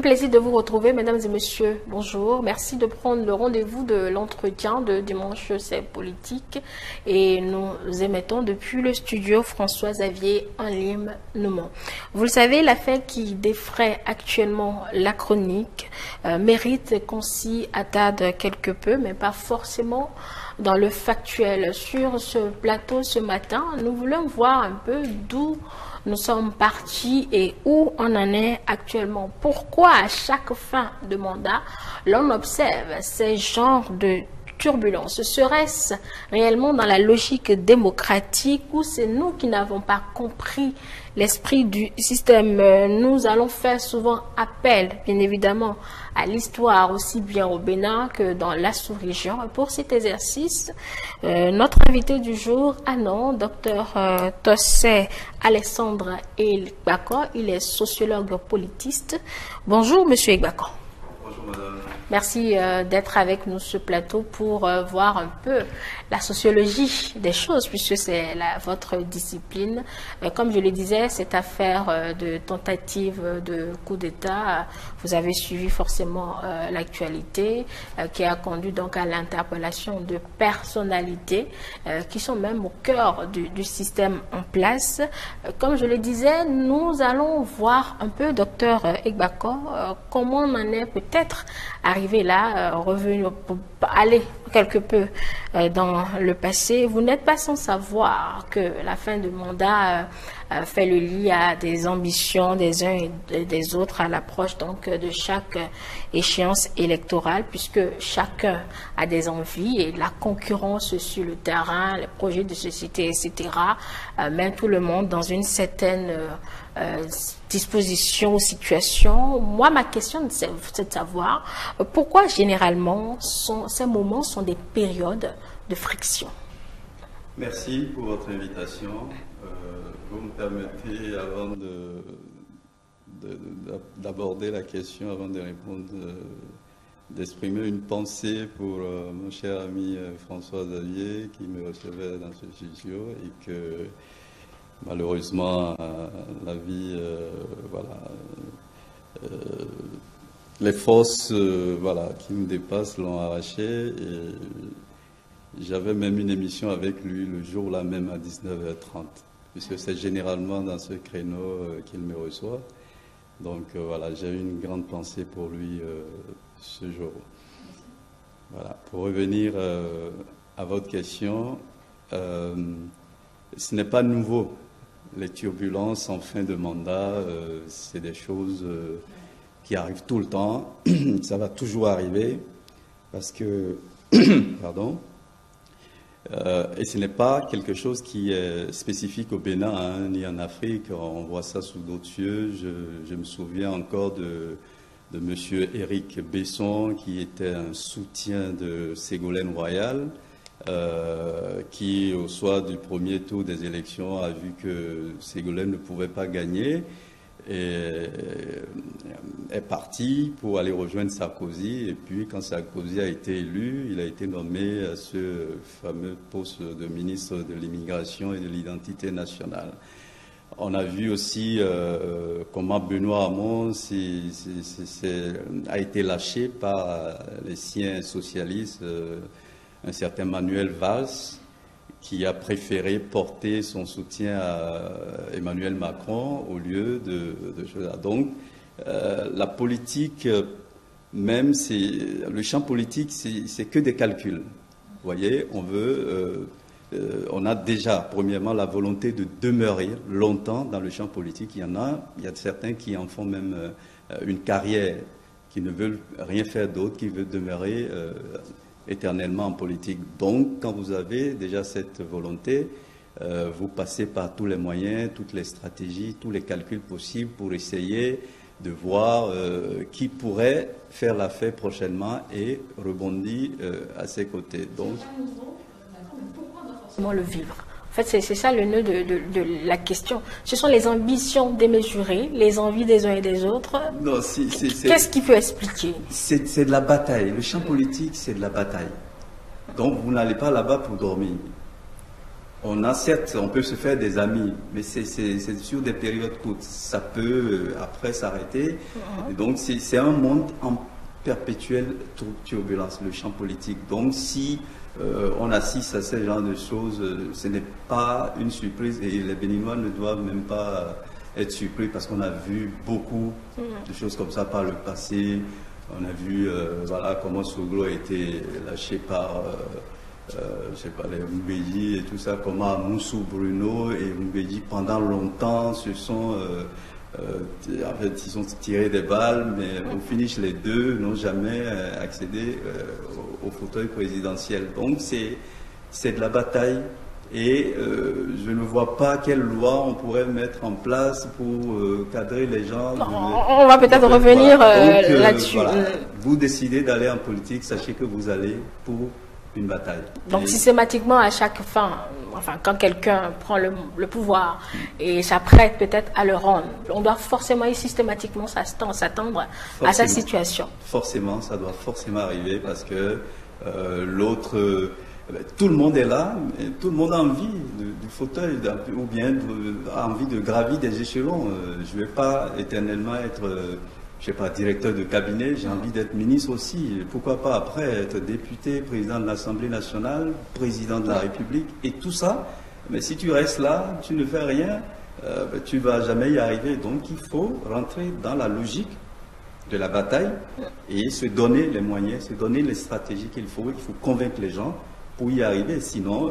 plaisir de vous retrouver, mesdames et messieurs. Bonjour. Merci de prendre le rendez-vous de l'entretien de Dimanche C'est politique. Et nous émettons depuis le studio François-Xavier en Lim-Noumont. Vous le savez, l'affaire qui défraie actuellement la chronique mérite qu'on s'y attarde quelque peu, mais pas forcément dans le factuel. Sur ce plateau ce matin, nous voulons voir un peu d'où nous sommes partis et où on en est actuellement. Pourquoi à chaque fin de mandat, l'on observe ces genres de turbulences? Serait-ce réellement dans la logique démocratique ou c'est nous qui n'avons pas compris l'esprit du système? Nous allons faire souvent appel, bien évidemment, à l'histoire, aussi bien au Bénin que dans la sous-région. Pour cet exercice, notre invité du jour, Dr Tossé Alexandre Egbako, il est sociologue politiste. Bonjour, monsieur Egbako. Bonjour, madame. Merci d'être avec nous sur ce plateau pour voir un peu la sociologie des choses, puisque c'est votre discipline. Comme je le disais, cette affaire de tentative de coup d'État, vous avez suivi forcément l'actualité qui a conduit donc à l'interpellation de personnalités qui sont même au cœur du système en place. Comme je le disais, nous allons voir un peu, docteur Egbako, comment on en est peut-être arrivé là, revenu pour aller quelque peu dans le passé. Vous n'êtes pas sans savoir que la fin de mandat fait le lit à des ambitions des uns et des autres à l'approche donc de chaque échéance électorale, puisque chacun a des envies et la concurrence sur le terrain, les projets de société, etc., met tout le monde dans une certaine disposition ou situation. Moi, ma question, c'est de savoir pourquoi généralement ces moments sont des périodes de friction. Merci pour votre invitation. Vous me permettez, avant d'aborder la question, avant de répondre, d'exprimer une pensée pour mon cher ami François Xavier qui me recevait dans ce studio et que malheureusement la vie, les forces qui me dépassent l'ont arraché. Et j'avais même une émission avec lui le jour là même à 19h30, puisque c'est généralement dans ce créneau qu'il me reçoit. Donc voilà, j'ai eu une grande pensée pour lui ce jour. Voilà. Pour revenir à votre question, ce n'est pas nouveau. Les turbulences en fin de mandat, c'est des choses qui arrivent tout le temps. Ça va toujours arriver parce que, pardon, et ce n'est pas quelque chose qui est spécifique au Bénin, ni en Afrique. On voit ça sous d'autres cieux. Je me souviens encore de M. Éric Besson, qui était un soutien de Ségolène Royal, qui, au soir du premier tour des élections, a vu que Ségolène ne pouvait pas gagner et est parti pour aller rejoindre Sarkozy. Et puis, quand Sarkozy a été élu, il a été nommé à ce fameux poste de ministre de l'immigration et de l'identité nationale. On a vu aussi comment Benoît Hamon a été lâché par les siens socialistes, un certain Manuel Valls, qui a préféré porter son soutien à Emmanuel Macron au lieu de choses. Donc, la politique, même, le champ politique, c'est que des calculs. Vous voyez, on a déjà, premièrement, la volonté de demeurer longtemps dans le champ politique. Il y a certains qui en font même une carrière, qui ne veulent rien faire d'autre, qui veulent demeurer éternellement en politique. Donc, quand vous avez déjà cette volonté, vous passez par tous les moyens, toutes les stratégies, tous les calculs possibles pour essayer de voir qui pourrait faire l'affaire prochainement et rebondir à ses côtés. Donc, pourquoi on doit forcément le vivre? En fait, c'est ça le nœud de la question. Ce sont les ambitions démesurées, les envies des uns et des autres. Non, qu'est-ce qui peut expliquer? C'est de la bataille. Le champ politique, c'est de la bataille. Donc, vous n'allez pas là-bas pour dormir. On a certes, on peut se faire des amis, mais c'est sur des périodes courtes. Ça peut après s'arrêter. Donc c'est un monde en perpétuelle turbulence, le champ politique. Donc si on assiste à ce genre de choses, ce n'est pas une surprise et les Béninois ne doivent même pas être surpris parce qu'on a vu beaucoup de choses comme ça par le passé. On a vu voilà, comment Soglo a été lâché par je sais pas, les Mbéji et tout ça, comment Moussou Bruno et Mbéji pendant longtemps se sont en fait, ils ont tiré des balles, mais au finish, les deux n'ont jamais accédé au fauteuil présidentiel. Donc, c'est de la bataille et je ne vois pas quelle loi on pourrait mettre en place pour cadrer les gens. On va peut-être revenir là-dessus. Voilà. Vous décidez d'aller en politique, sachez que vous allez pour une bataille. Donc, systématiquement, à chaque fin, enfin, quand quelqu'un prend le pouvoir et s'apprête peut-être à le rendre, on doit forcément et systématiquement s'attendre à sa situation. Forcément, ça doit forcément arriver parce que l'autre, tout le monde est là, et tout le monde a envie du fauteuil ou bien a envie de gravir des échelons. Je ne vais pas éternellement être je ne sais pas, directeur de cabinet, j'ai envie d'être ministre aussi. Pourquoi pas après être député, président de l'Assemblée nationale, président de la République et tout ça. Mais si tu restes là, tu ne fais rien, tu ne vas jamais y arriver. Donc il faut rentrer dans la logique de la bataille et se donner les moyens, se donner les stratégies qu'il faut. Il faut convaincre les gens pour y arriver. Sinon,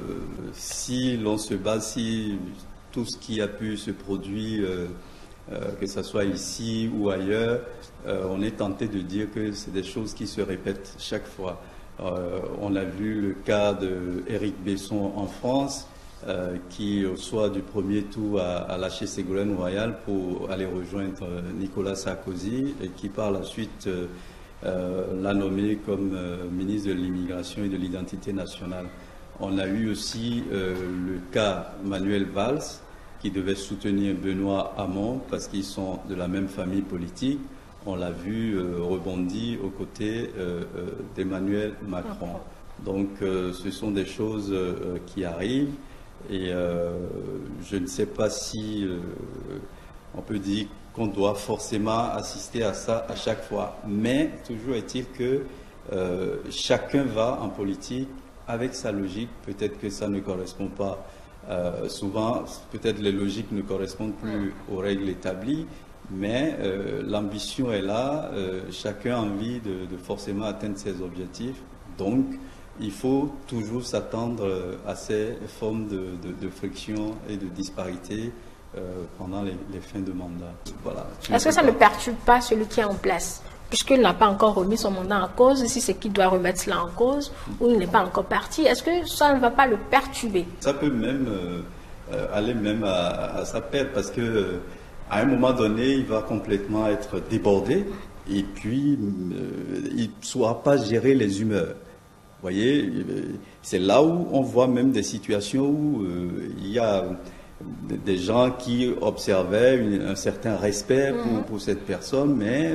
si l'on se base, si tout ce qui a pu se produire que ce soit ici ou ailleurs, on est tenté de dire que c'est des choses qui se répètent chaque fois. On a vu le cas d'Éric Besson en France, qui au soir du premier tour a lâché Ségolène Royal pour aller rejoindre Nicolas Sarkozy et qui par la suite l'a nommé comme ministre de l'immigration et de l'identité nationale. On a eu aussi le cas Manuel Valls, qui devait soutenir Benoît Hamon parce qu'ils sont de la même famille politique. On l'a vu rebondir aux côtés d'Emmanuel Macron. Donc ce sont des choses qui arrivent et je ne sais pas si on peut dire qu'on doit forcément assister à ça à chaque fois. Mais toujours est-il que chacun va en politique avec sa logique. Peut-être que ça ne correspond pas. Souvent, peut-être les logiques ne correspondent plus aux règles établies, mais l'ambition est là, chacun a envie de forcément atteindre ses objectifs. Donc, il faut toujours s'attendre à ces formes de friction et de disparité pendant les fins de mandat. Voilà. Est-ce que ça ne perturbe pas celui qui est en place ? Puisqu'il n'a pas encore remis son mandat en cause, si c'est qui doit remettre cela en cause, ou il n'est pas encore parti, est-ce que ça ne va pas le perturber? Ça peut même aller même à sa perte, parce que à un moment donné, il va complètement être débordé, et puis il ne saura pas gérer les humeurs. Vous voyez, c'est là où on voit même des situations où il y a des gens qui observaient un certain respect pour cette personne, mais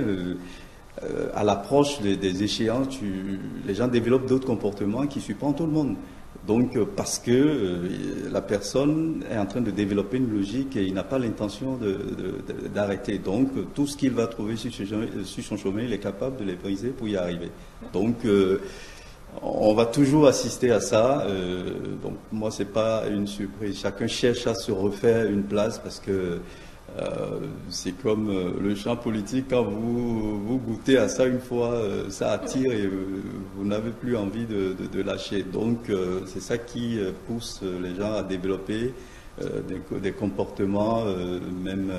à l'approche des échéances, les gens développent d'autres comportements qui surprennent tout le monde. Donc, parce que la personne est en train de développer une logique et il n'a pas l'intention d'arrêter. Donc, tout ce qu'il va trouver sur son chemin, il est capable de les briser pour y arriver. Donc, on va toujours assister à ça. Donc, moi, c'est pas une surprise. Chacun cherche à se refaire une place parce que c'est comme le champ politique, quand vous goûtez à ça une fois, ça attire et vous n'avez plus envie de lâcher. Donc c'est ça qui pousse les gens à développer des comportements même,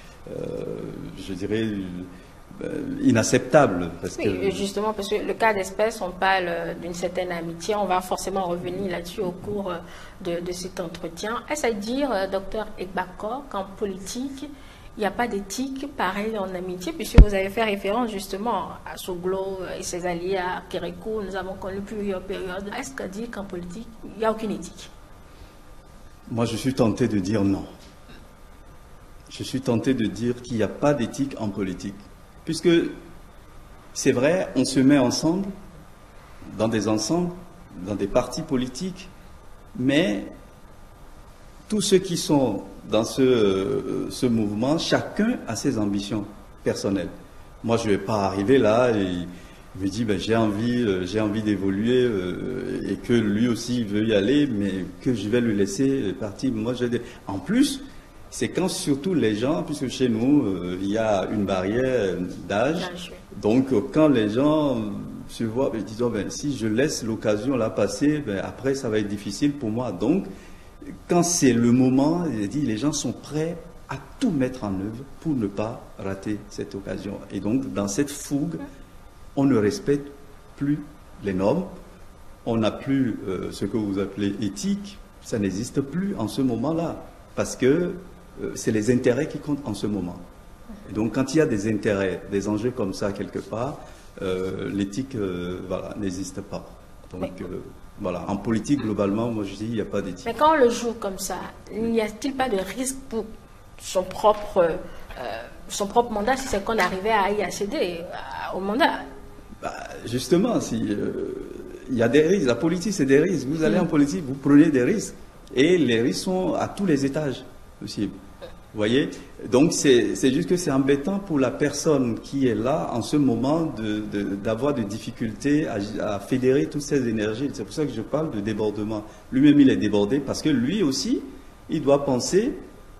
je dirais, inacceptables. Oui, justement, parce que le cas d'espèce, on parle d'une certaine amitié, on va forcément revenir là-dessus au cours de cet entretien. Est-ce à dire, docteur Egbakor, qu'en politique, il n'y a pas d'éthique pareil en amitié, puisque vous avez fait référence justement à Soglo et ses alliés, à Kérékou, nous avons connu plusieurs périodes. Est-ce qu'à dire qu'en politique, il n'y a aucune éthique? Moi, je suis tenté de dire non. Je suis tenté de dire qu'il n'y a pas d'éthique en politique. Puisque, c'est vrai, on se met ensemble, dans des ensembles, dans des partis politiques, mais tous ceux qui sont dans ce mouvement, chacun a ses ambitions personnelles. Moi, je ne vais pas arriver là et me dire ben, j'ai envie d'évoluer et que lui aussi veut y aller, mais que je vais lui laisser partir. Moi, en plus, c'est quand surtout les gens, puisque chez nous, il y a une barrière d'âge, donc quand les gens se voient, ils disent ben, si je laisse l'occasion là passer, ben, après ça va être difficile pour moi. Donc, quand c'est le moment, les gens sont prêts à tout mettre en œuvre pour ne pas rater cette occasion. Et donc, dans cette fougue, on ne respecte plus les normes, on n'a plus ce que vous appelez éthique, ça n'existe plus en ce moment-là, parce que c'est les intérêts qui comptent en ce moment. Et donc, quand il y a des intérêts, des enjeux comme ça quelque part, l'éthique voilà, n'existe pas. Donc, voilà, en politique, globalement, moi je dis, il n'y a pas d'éthique. Mais quand on le joue comme ça, n'y a-t-il pas de risque pour son propre mandat si c'est qu'on arrivait à y accéder au mandat? Bah, justement, il y a des risques. La politique, c'est des risques. Vous allez en politique, vous prenez des risques. Et les risques sont à tous les étages possibles. Vous voyez? Donc, c'est juste que c'est embêtant pour la personne qui est là en ce moment d'avoir des difficultés à fédérer toutes ces énergies. C'est pour ça que je parle de débordement. Lui-même, il est débordé parce que lui aussi, il doit penser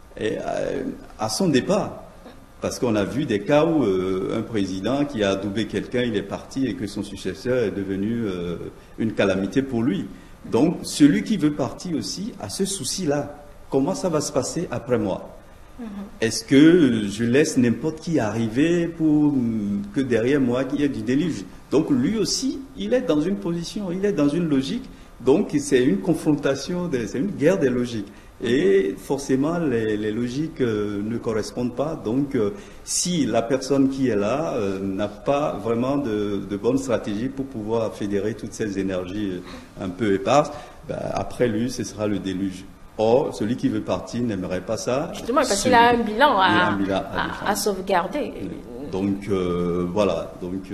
à son départ. Parce qu'on a vu des cas où un président qui a adoubé quelqu'un, il est parti et que son successeur est devenu une calamité pour lui. Donc, celui qui veut partir aussi a ce souci-là. Comment ça va se passer après moi? Est-ce que je laisse n'importe qui arriver pour que derrière moi, il y ait du déluge? Donc, lui aussi, il est dans une position, il est dans une logique. Donc, c'est une confrontation, c'est une guerre des logiques. Et forcément, les logiques ne correspondent pas. Donc, si la personne qui est là n'a pas vraiment de bonne stratégie pour pouvoir fédérer toutes ces énergies un peu éparses, ben, après lui, ce sera le déluge. Or, celui qui veut partir n'aimerait pas ça. Justement, parce qu'il a un bilan à sauvegarder. Donc, voilà. Donc,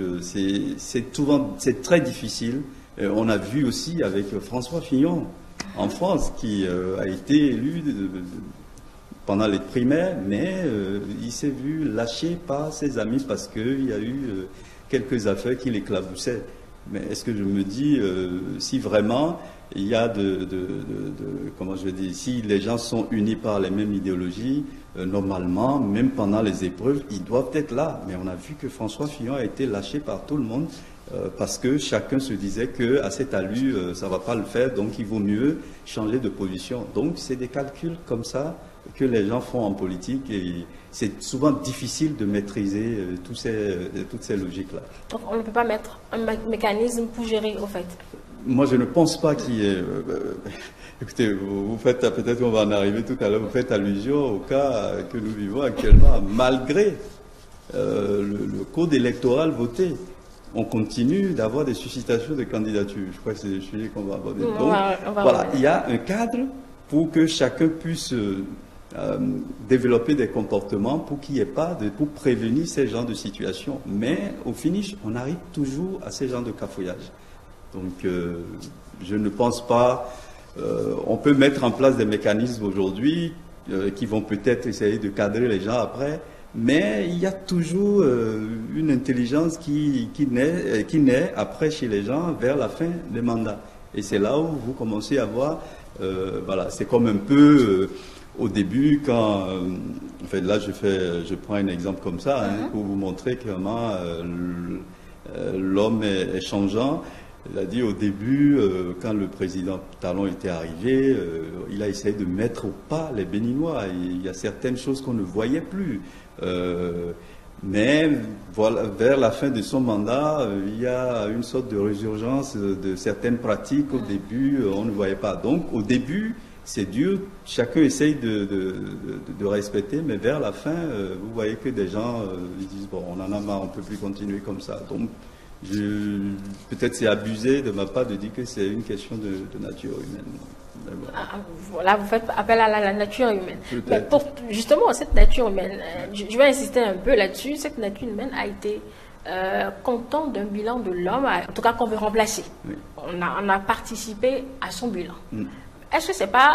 c'est très difficile. On a vu aussi avec François Fillon en France, qui a été élu pendant les primaires, mais il s'est vu lâché par ses amis parce qu'il y a eu quelques affaires qui l'éclaboussaient. Mais est-ce que je me dis, si vraiment il y a comment je vais dire, si les gens sont unis par les mêmes idéologies, normalement, même pendant les épreuves, ils doivent être là. Mais on a vu que François Fillon a été lâché par tout le monde parce que chacun se disait qu'à cet allure, ça ne va pas le faire, donc il vaut mieux changer de position. Donc c'est des calculs comme ça que les gens font en politique et c'est souvent difficile de maîtriser toutes ces logiques-là. Donc on ne peut pas mettre un mécanisme pour gérer, au fait? Moi, je ne pense pas qu'il y ait... écoutez, vous faites, peut-être qu'on va en arriver tout à l'heure, vous faites allusion au cas que nous vivons actuellement. Malgré le code électoral voté, on continue d'avoir des suscitations de candidatures. Je crois que c'est des sujets qu'on va aborder. Donc, voilà, il y a un cadre pour que chacun puisse développer des comportements pour qu'il n'y ait pas pour prévenir ces genres de situations. Mais au finish, on arrive toujours à ces genres de cafouillages. Donc, je ne pense pas... on peut mettre en place des mécanismes aujourd'hui qui vont peut-être essayer de cadrer les gens après, mais il y a toujours une intelligence qui naît après chez les gens vers la fin des mandats. Et c'est là où vous commencez à voir... voilà, c'est comme un peu... au début, quand... en fait, là, je prends un exemple comme ça, hein, pour vous montrer comment l'homme est changeant. Il a dit au début, quand le président Talon était arrivé, il a essayé de mettre au pas les Béninois. Il y a certaines choses qu'on ne voyait plus. Mais voilà, vers la fin de son mandat, il y a une sorte de résurgence de certaines pratiques. Au début, on ne voyait pas. Donc, au début, c'est dur. Chacun essaye de respecter, mais vers la fin, vous voyez que des gens ils disent, bon, on en a marre, on ne peut plus continuer comme ça. Donc, peut-être c'est abusé de ma part de dire que c'est une question de nature humaine. Bon. Voilà, vous faites appel à la nature humaine. Mais pour justement cette nature humaine, je vais insister un peu là-dessus, cette nature humaine a été content d'un bilan de l'homme, en tout cas qu'on veut remplacer. Oui. On a participé à son bilan. Est-ce que ce n'est pas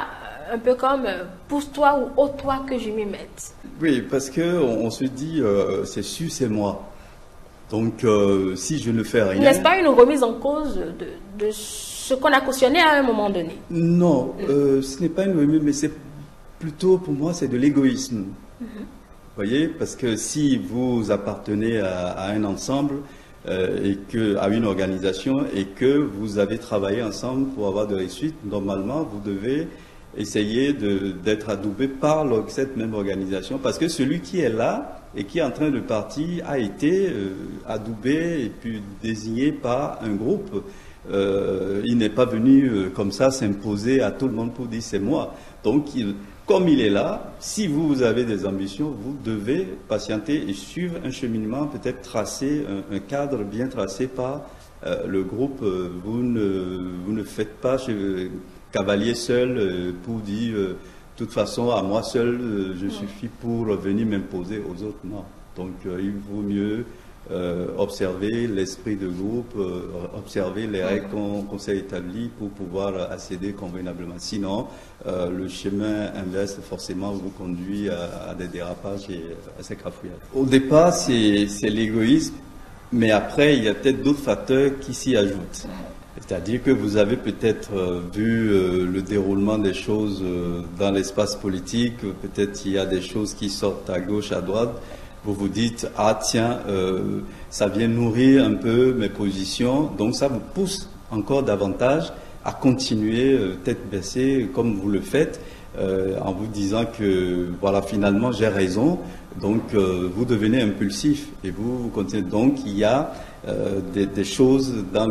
un peu comme pousse-toi ou ôte-toi que je m'y mette. Oui, parce qu'on se dit, c'est sûr, c'est moi. Donc, si je ne fais rien... N'est-ce pas une remise en cause de ce qu'on a cautionné à un moment donné? Non, ce n'est pas une remise, mais c'est plutôt, pour moi, c'est de l'égoïsme. Vous voyez, parce que si vous appartenez à un ensemble, à une organisation, et que vous avez travaillé ensemble pour avoir de réussite, normalement, vous devez essayer d'être adoubé par cette même organisation, parce que celui qui est là et qui est en train de partir a été adoubé et puis désigné par un groupe. Il n'est pas venu comme ça s'imposer à tout le monde pour dire c'est moi. Donc, comme il est là, si vous avez des ambitions, vous devez patienter et suivre un cheminement peut-être tracé, un cadre bien tracé par le groupe. Vous ne faites pas cavalier seul pour dire de toute façon à moi seul je suffis pour venir m'imposer aux autres. Non. Donc il vaut mieux observer l'esprit de groupe, observer les règles qu'on s'est établies pour pouvoir accéder convenablement. Sinon, le chemin inverse forcément vous conduit à des dérapages et à ces cafouillages. Au départ, c'est l'égoïsme, mais après, il y a peut-être d'autres facteurs qui s'y ajoutent. C'est-à-dire que vous avez peut-être vu le déroulement des choses dans l'espace politique, peut-être il y a des choses qui sortent à gauche, à droite. Vous vous dites, ah tiens, ça vient nourrir un peu mes positions, donc ça vous pousse encore davantage à continuer tête baissée comme vous le faites, en vous disant que voilà, finalement j'ai raison, donc vous devenez impulsif et vous continuez. Donc il y a des choses dans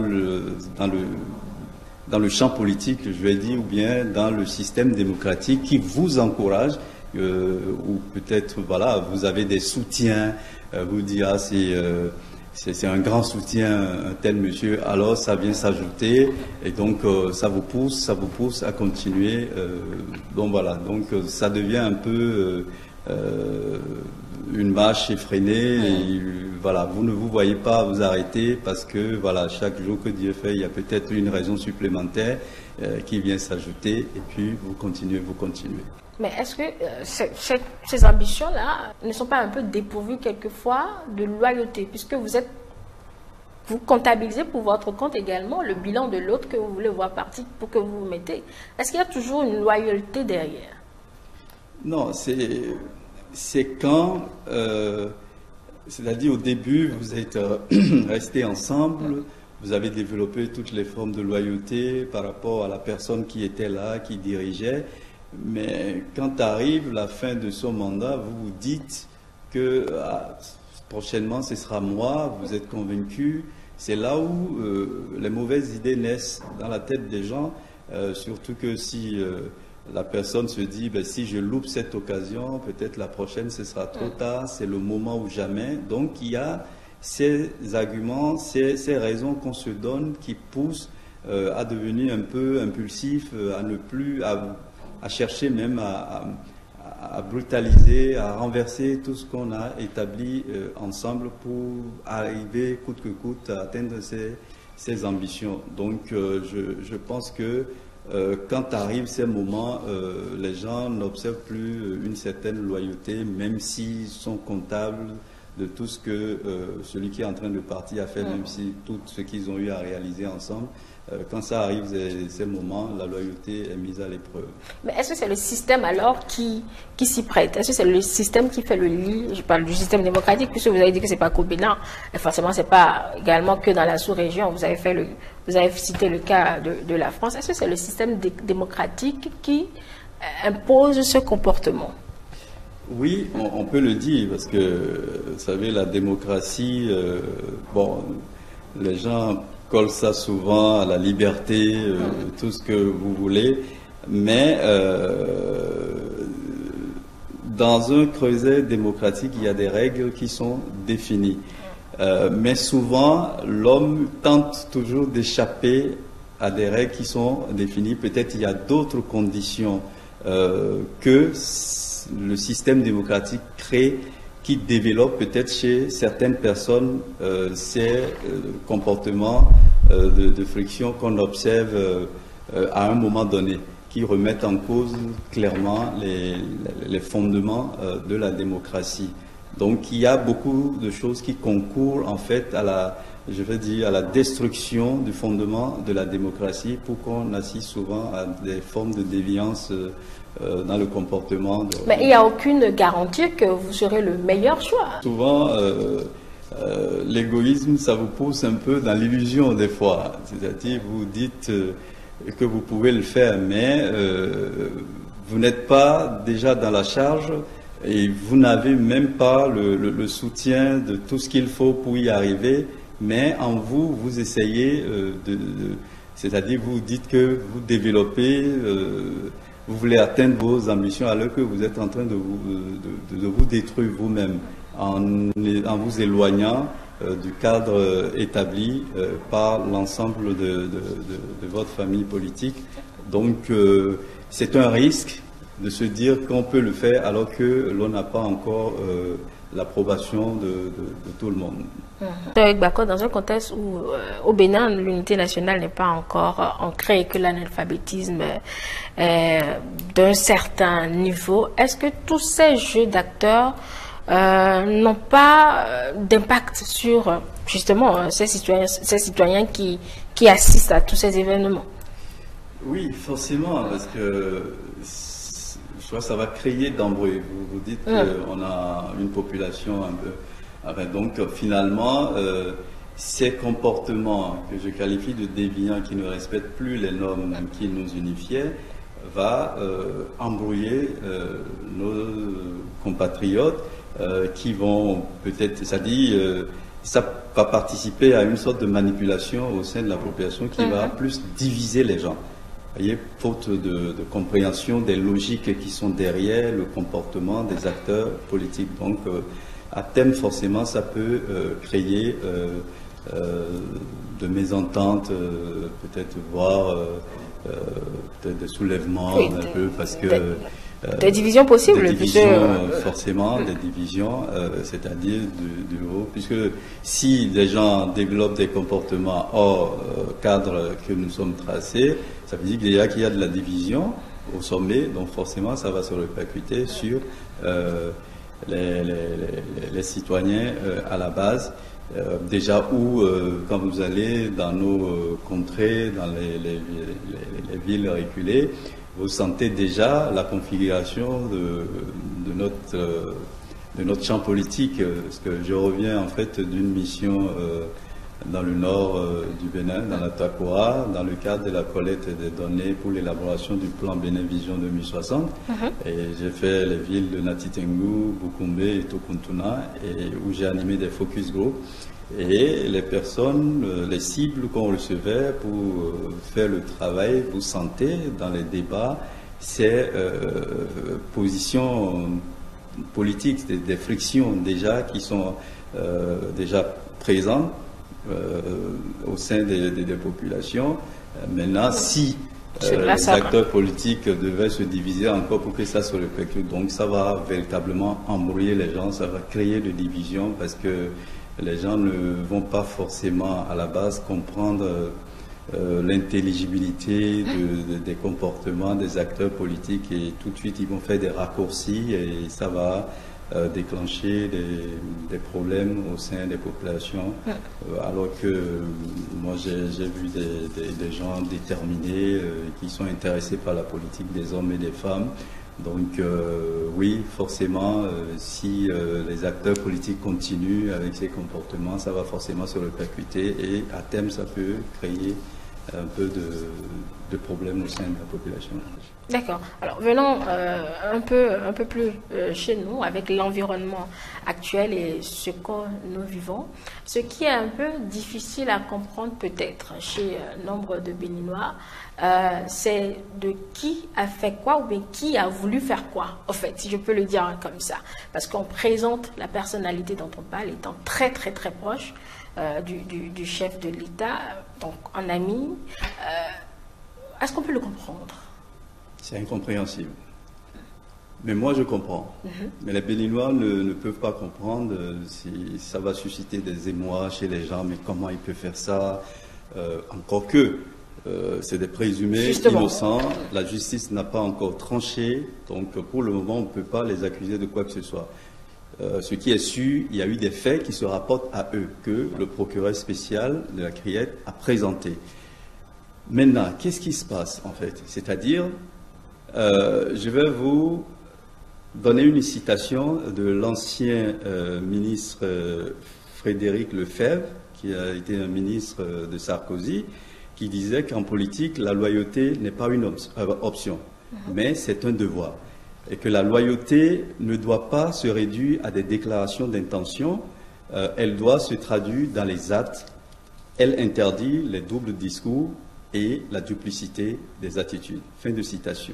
le champ politique, je vais dire, ou bien dans le système démocratique qui vous encouragent. Ou peut-être voilà, vous avez des soutiens, vous dites ah, c'est un grand soutien, un tel monsieur, alors ça vient s'ajouter et donc ça vous pousse à continuer. Donc voilà, donc ça devient un peu une marche effrénée et voilà, vous ne vous voyez pas vous arrêter parce que voilà, chaque jour que Dieu fait, il y a peut-être une raison supplémentaire qui vient s'ajouter et puis vous continuez. Mais est-ce que ces ambitions-là ne sont pas un peu dépourvues quelquefois de loyauté, puisque vous comptabilisez pour votre compte également le bilan de l'autre que vous voulez voir partir pour que vous vous mettez. Est-ce qu'il y a toujours une loyauté derrière? Non, c'est quand, c'est-à-dire au début, vous êtes restés ensemble, vous avez développé toutes les formes de loyauté par rapport à la personne qui était là, qui dirigeait. Mais quand arrive la fin de son mandat, vous vous dites que prochainement ce sera moi, vous êtes convaincu. C'est là où les mauvaises idées naissent dans la tête des gens, surtout que si la personne se dit ben, si je loupe cette occasion, peut-être la prochaine ce sera trop tard, c'est le moment ou jamais. Donc il y a ces arguments, ces raisons qu'on se donne qui poussent à devenir un peu impulsif, à ne plus... à chercher même à brutaliser, à renverser tout ce qu'on a établi ensemble pour arriver coûte que coûte à atteindre ses ambitions. Donc je pense que quand arrivent ces moments, les gens n'observent plus une certaine loyauté, même s'ils sont comptables de tout ce que celui qui est en train de partir a fait, même si tout ce qu'ils ont eu à réaliser ensemble. Quand ça arrive, ces moments, la loyauté est mise à l'épreuve. Mais est-ce que c'est le système alors qui s'y prête? Est-ce que c'est le système qui fait le lit? Je parle du système démocratique, puisque vous avez dit que ce n'est pas qu'au Bénin. Et forcément, ce n'est pas également que dans la sous-région. Vous avez cité le cas de la France. Est-ce que c'est le système démocratique qui impose ce comportement? Oui, on peut le dire, parce que, vous savez, la démocratie, bon, les gens colle ça souvent à la liberté, tout ce que vous voulez, mais dans un creuset démocratique, il y a des règles qui sont définies. Mais souvent, l'homme tente toujours d'échapper à des règles qui sont définies. Peut-être il y a d'autres conditions que le système démocratique crée, qui développe peut-être chez certaines personnes ces comportements de friction qu'on observe à un moment donné, qui remettent en cause clairement les fondements de la démocratie. Donc il y a beaucoup de choses qui concourent en fait à la destruction du fondement de la démocratie pour qu'on assiste souvent à des formes de déviance dans le comportement. Mais il n'y a aucune garantie que vous serez le meilleur choix. Souvent, l'égoïsme, ça vous pousse un peu dans l'illusion des fois. C'est-à-dire, vous dites que vous pouvez le faire, mais vous n'êtes pas déjà dans la charge et vous n'avez même pas le soutien de tout ce qu'il faut pour y arriver. Mais en vous, vous essayez c'est-à-dire vous dites que vous développez, vous voulez atteindre vos ambitions alors que vous êtes en train de vous détruire vous-même en vous éloignant du cadre établi par l'ensemble de votre famille politique. Donc c'est un risque de se dire qu'on peut le faire alors que l'on n'a pas encore l'approbation de tout le monde. Avec Bako, dans un contexte où au Bénin, l'unité nationale n'est pas encore ancrée et que l'analphabétisme est d'un certain niveau, est-ce que tous ces jeux d'acteurs n'ont pas d'impact sur justement ces citoyens qui assistent à tous ces événements? Oui, forcément, parce que je crois que ça va créer d'embrouilles. Vous dites qu'on a une population un peu... Enfin, donc finalement, ces comportements que je qualifie de déviants, qui ne respectent plus les normes qui nous unifiaient, va embrouiller nos compatriotes qui vont peut-être, c'est-à-dire, ça va participer à une sorte de manipulation au sein de la population qui va plus diviser les gens. Vous voyez, faute de compréhension des logiques qui sont derrière le comportement des acteurs politiques. Donc, à terme, forcément, ça peut créer de mésententes, peut-être voire peut-être des soulèvements un peu, parce que... des divisions possibles. Des divisions, forcément, des divisions, c'est-à-dire du haut, puisque si les gens développent des comportements hors cadre que nous sommes tracés, ça veut dire qu'il y a de la division au sommet, donc forcément ça va se répercuter sur les citoyens à la base. Déjà où, quand vous allez dans nos contrées, dans les villes reculées, vous sentez déjà la configuration de notre champ politique. Parce que je reviens en fait d'une mission dans le nord du Bénin, dans la Takora, dans le cadre de la collecte des données pour l'élaboration du plan Bénin Vision 2060. Et j'ai fait les villes de Natitengu, Bukumbe et Tokuntuna, où j'ai animé des focus group. Et les personnes, les cibles qu'on recevait pour faire le travail, vous sentez dans les débats ces positions politiques, des frictions déjà qui sont déjà présentes au sein des populations. Maintenant, si les acteurs politiques devaient se diviser encore pour que ça se répercute, donc ça va véritablement embrouiller les gens, ça va créer des divisions parce que les gens ne vont pas forcément à la base comprendre l'intelligibilité des comportements des acteurs politiques et tout de suite ils vont faire des raccourcis et ça va déclencher des problèmes au sein des populations. Alors que moi j'ai vu des gens déterminés qui sont intéressés par la politique des hommes et des femmes. Donc oui, forcément, si les acteurs politiques continuent avec ces comportements, ça va forcément se répercuter et à terme, ça peut créer un peu de problèmes au sein de la population. D'accord. Alors venons un peu plus chez nous avec l'environnement actuel et ce que nous vivons. Ce qui est un peu difficile à comprendre peut-être chez nombre de Béninois, c'est de qui a fait quoi ou bien qui a voulu faire quoi, en fait, si je peux le dire comme ça. Parce qu'on présente la personnalité dont on parle étant très très très proche du chef de l'État, donc en ami. Est-ce qu'on peut le comprendre? C'est incompréhensible. Mais moi, je comprends. Mais les Béninois ne peuvent pas comprendre. Si ça va susciter des émois chez les gens. Mais comment il peut faire ça? Encore que, c'est des présumés Justement. innocents. La justice n'a pas encore tranché, donc pour le moment, on ne peut pas les accuser de quoi que ce soit. Ce qui est sûr, il y a eu des faits qui se rapportent à eux, que le procureur spécial de la Criette a présenté. Maintenant, qu'est-ce qui se passe en fait? C'est-à-dire, je vais vous donner une citation de l'ancien ministre Frédéric Lefebvre, qui a été un ministre de Sarkozy, qui disait qu'en politique, la loyauté n'est pas une option, mais c'est un devoir. Et que la loyauté ne doit pas se réduire à des déclarations d'intention, elle doit se traduire dans les actes. Elle interdit les doubles discours et la duplicité des attitudes. Fin de citation.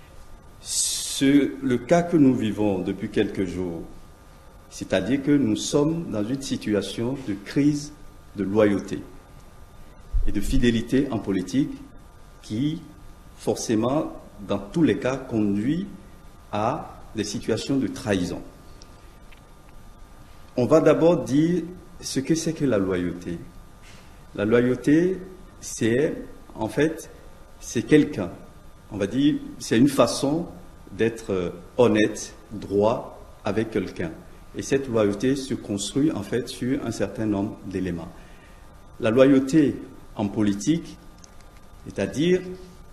Le cas que nous vivons depuis quelques jours, c'est-à-dire que nous sommes dans une situation de crise de loyauté et de fidélité en politique qui, forcément, dans tous les cas, conduit à des situations de trahison. On va d'abord dire ce que c'est que la loyauté. La loyauté, c'est, en fait, c'est quelqu'un, on va dire, c'est une façon d'être honnête, droit avec quelqu'un. Et cette loyauté se construit, en fait, sur un certain nombre d'éléments. La loyauté en politique, c'est-à-dire,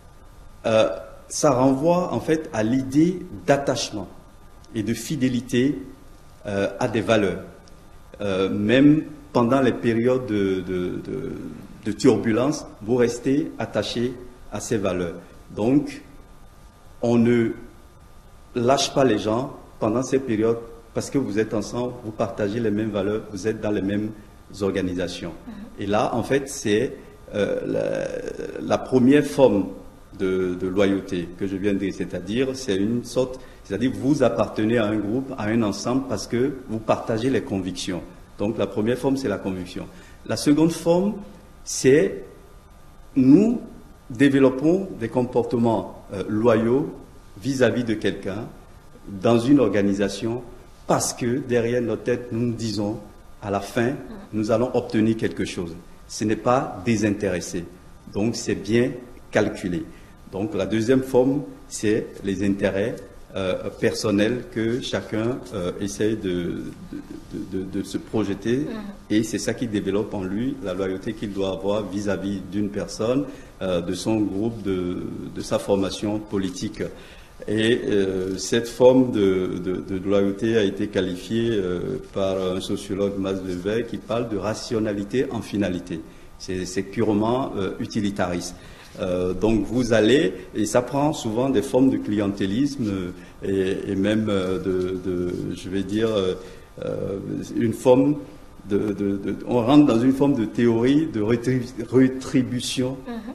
ça renvoie en fait à l'idée d'attachement et de fidélité à des valeurs. Même pendant les périodes de turbulence, vous restez attaché à ces valeurs. Donc, on ne lâche pas les gens pendant ces périodes parce que vous êtes ensemble, vous partagez les mêmes valeurs, vous êtes dans les mêmes organisations. Et là, en fait, c'est la première forme de loyauté que je viens de dire, c'est-à-dire c'est une sorte, c'est-à-dire vous appartenez à un groupe, à un ensemble parce que vous partagez les convictions. Donc la première forme, c'est la conviction. La seconde forme, c'est nous développons des comportements loyaux vis-à-vis de quelqu'un dans une organisation parce que derrière notre tête, nous nous disons à la fin, nous allons obtenir quelque chose. Ce n'est pas désintéressé. Donc c'est bien calculé. Donc la deuxième forme, c'est les intérêts personnels que chacun essaye de se projeter. Et c'est ça qui développe en lui la loyauté qu'il doit avoir vis-à-vis d'une personne, de son groupe, de sa formation politique. Et cette forme de loyauté a été qualifiée par un sociologue, Max Weber, qui parle de rationalité en finalité. C'est purement utilitariste. Donc vous allez, et ça prend souvent des formes de clientélisme et même je vais dire, une forme on rentre dans une forme de théorie de rétribution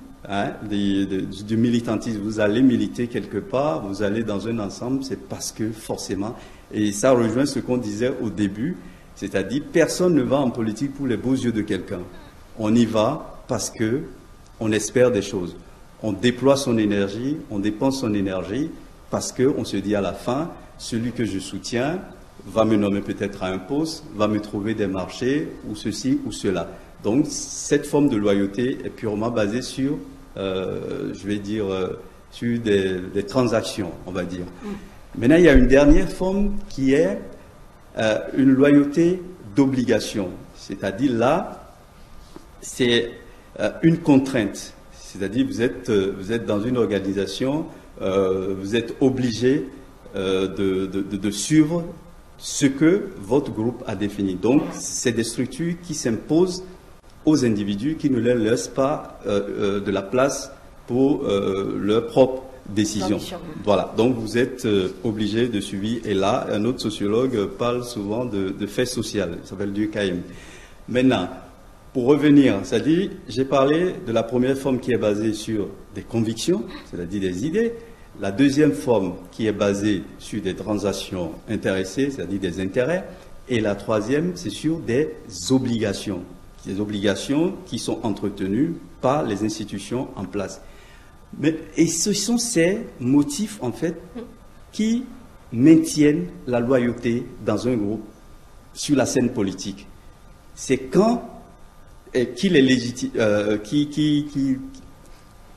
du militantisme. Vous allez militer quelque part, vous allez dans un ensemble, c'est parce que forcément, et ça rejoint ce qu'on disait au début, c'est-à-dire personne ne va en politique pour les beaux yeux de quelqu'un. On y va parce que on espère des choses. On déploie son énergie, on dépense son énergie parce qu'on se dit à la fin, celui que je soutiens va me nommer peut-être à un poste, va me trouver des marchés ou ceci ou cela. Donc cette forme de loyauté est purement basée sur, je vais dire, sur des transactions, on va dire. Maintenant, il y a une dernière forme qui est une loyauté d'obligation. C'est-à-dire là, c'est une contrainte. C'est-à-dire vous êtes dans une organisation, vous êtes obligé de suivre ce que votre groupe a défini. Donc, c'est des structures qui s'imposent aux individus, qui ne leur laissent pas de la place pour leur propre décision. Voilà, donc vous êtes obligé de suivre. Et là, un autre sociologue parle souvent de fait social, ça s'appelle Durkheim. Maintenant, pour revenir, c'est-à-dire, j'ai parlé de la première forme qui est basée sur des convictions, c'est-à-dire des idées. La deuxième forme qui est basée sur des transactions intéressées, c'est-à-dire des intérêts. Et la troisième, c'est sur des obligations qui sont entretenues par les institutions en place. Et ce sont ces motifs, en fait, qui maintiennent la loyauté dans un groupe sur la scène politique. C'est quand qu'il est légitime,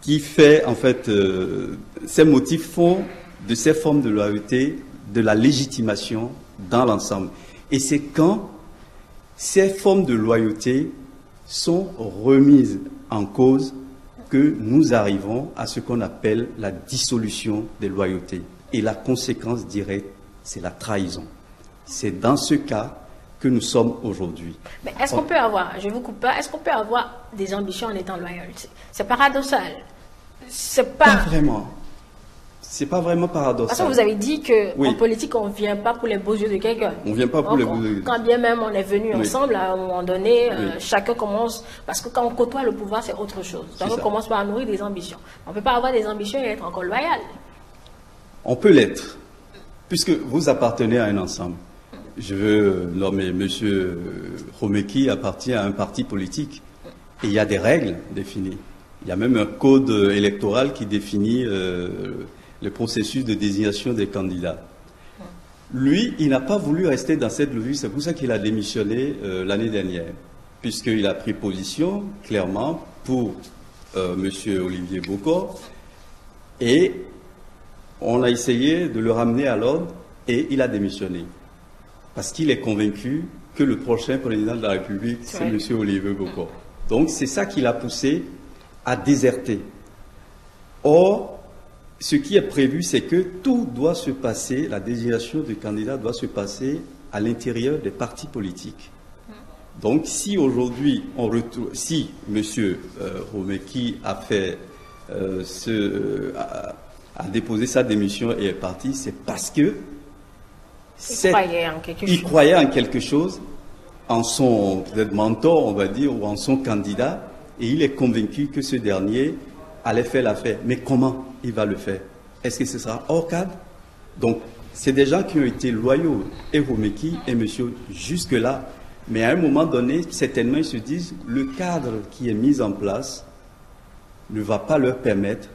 qui fait, en fait, ces motifs font de ces formes de loyauté de la légitimation dans l'ensemble. Et c'est quand ces formes de loyauté sont remises en cause que nous arrivons à ce qu'on appelle la dissolution des loyautés. Et la conséquence directe, c'est la trahison. C'est dans ce cas que nous sommes aujourd'hui. Mais est-ce qu'on peut avoir, je ne vous coupe pas, est-ce qu'on peut avoir des ambitions en étant loyal? C'est paradoxal. C'est pas vraiment. C'est pas vraiment paradoxal. Parce que vous avez dit qu'en politique, on ne vient pas pour les beaux yeux de quelqu'un. On ne vient pas pour les beaux yeux. Quand bien même on est venu ensemble, à un moment donné, chacun commence... Parce que quand on côtoie le pouvoir, c'est autre chose. Donc on commence par nourrir des ambitions. On ne peut pas avoir des ambitions et être encore loyal. On peut l'être, puisque vous appartenez à un ensemble. Je veux nommer M. Romeki appartient à un parti politique. Et il y a des règles définies. Il y a même un code électoral qui définit le processus de désignation des candidats. Lui, il n'a pas voulu rester dans cette logique, c'est pour ça qu'il a démissionné l'année dernière, puisqu'il a pris position clairement pour M. Olivier Bokor, et on a essayé de le ramener à l'ordre, et il a démissionné, parce qu'il est convaincu que le prochain président de la République, c'est M. Olivier Bokor. Donc c'est ça qui l'a poussé à déserter. Or, ce qui est prévu, c'est que tout doit se passer, la désignation du candidat doit se passer à l'intérieur des partis politiques. Donc, si aujourd'hui, si M. Romeki a fait a déposé sa démission et est parti, c'est parce que il croyait en quelque chose, en son peut-être mentor, on va dire, ou en son candidat, et il est convaincu que ce dernier allait faire l'affaire. Mais comment il va le faire? Est-ce que ce sera hors cadre? Donc, c'est des gens qui ont été loyaux, et Romeki et monsieur, jusque-là. Mais à un moment donné, certainement, ils se disent, le cadre qui est mis en place ne va pas leur permettre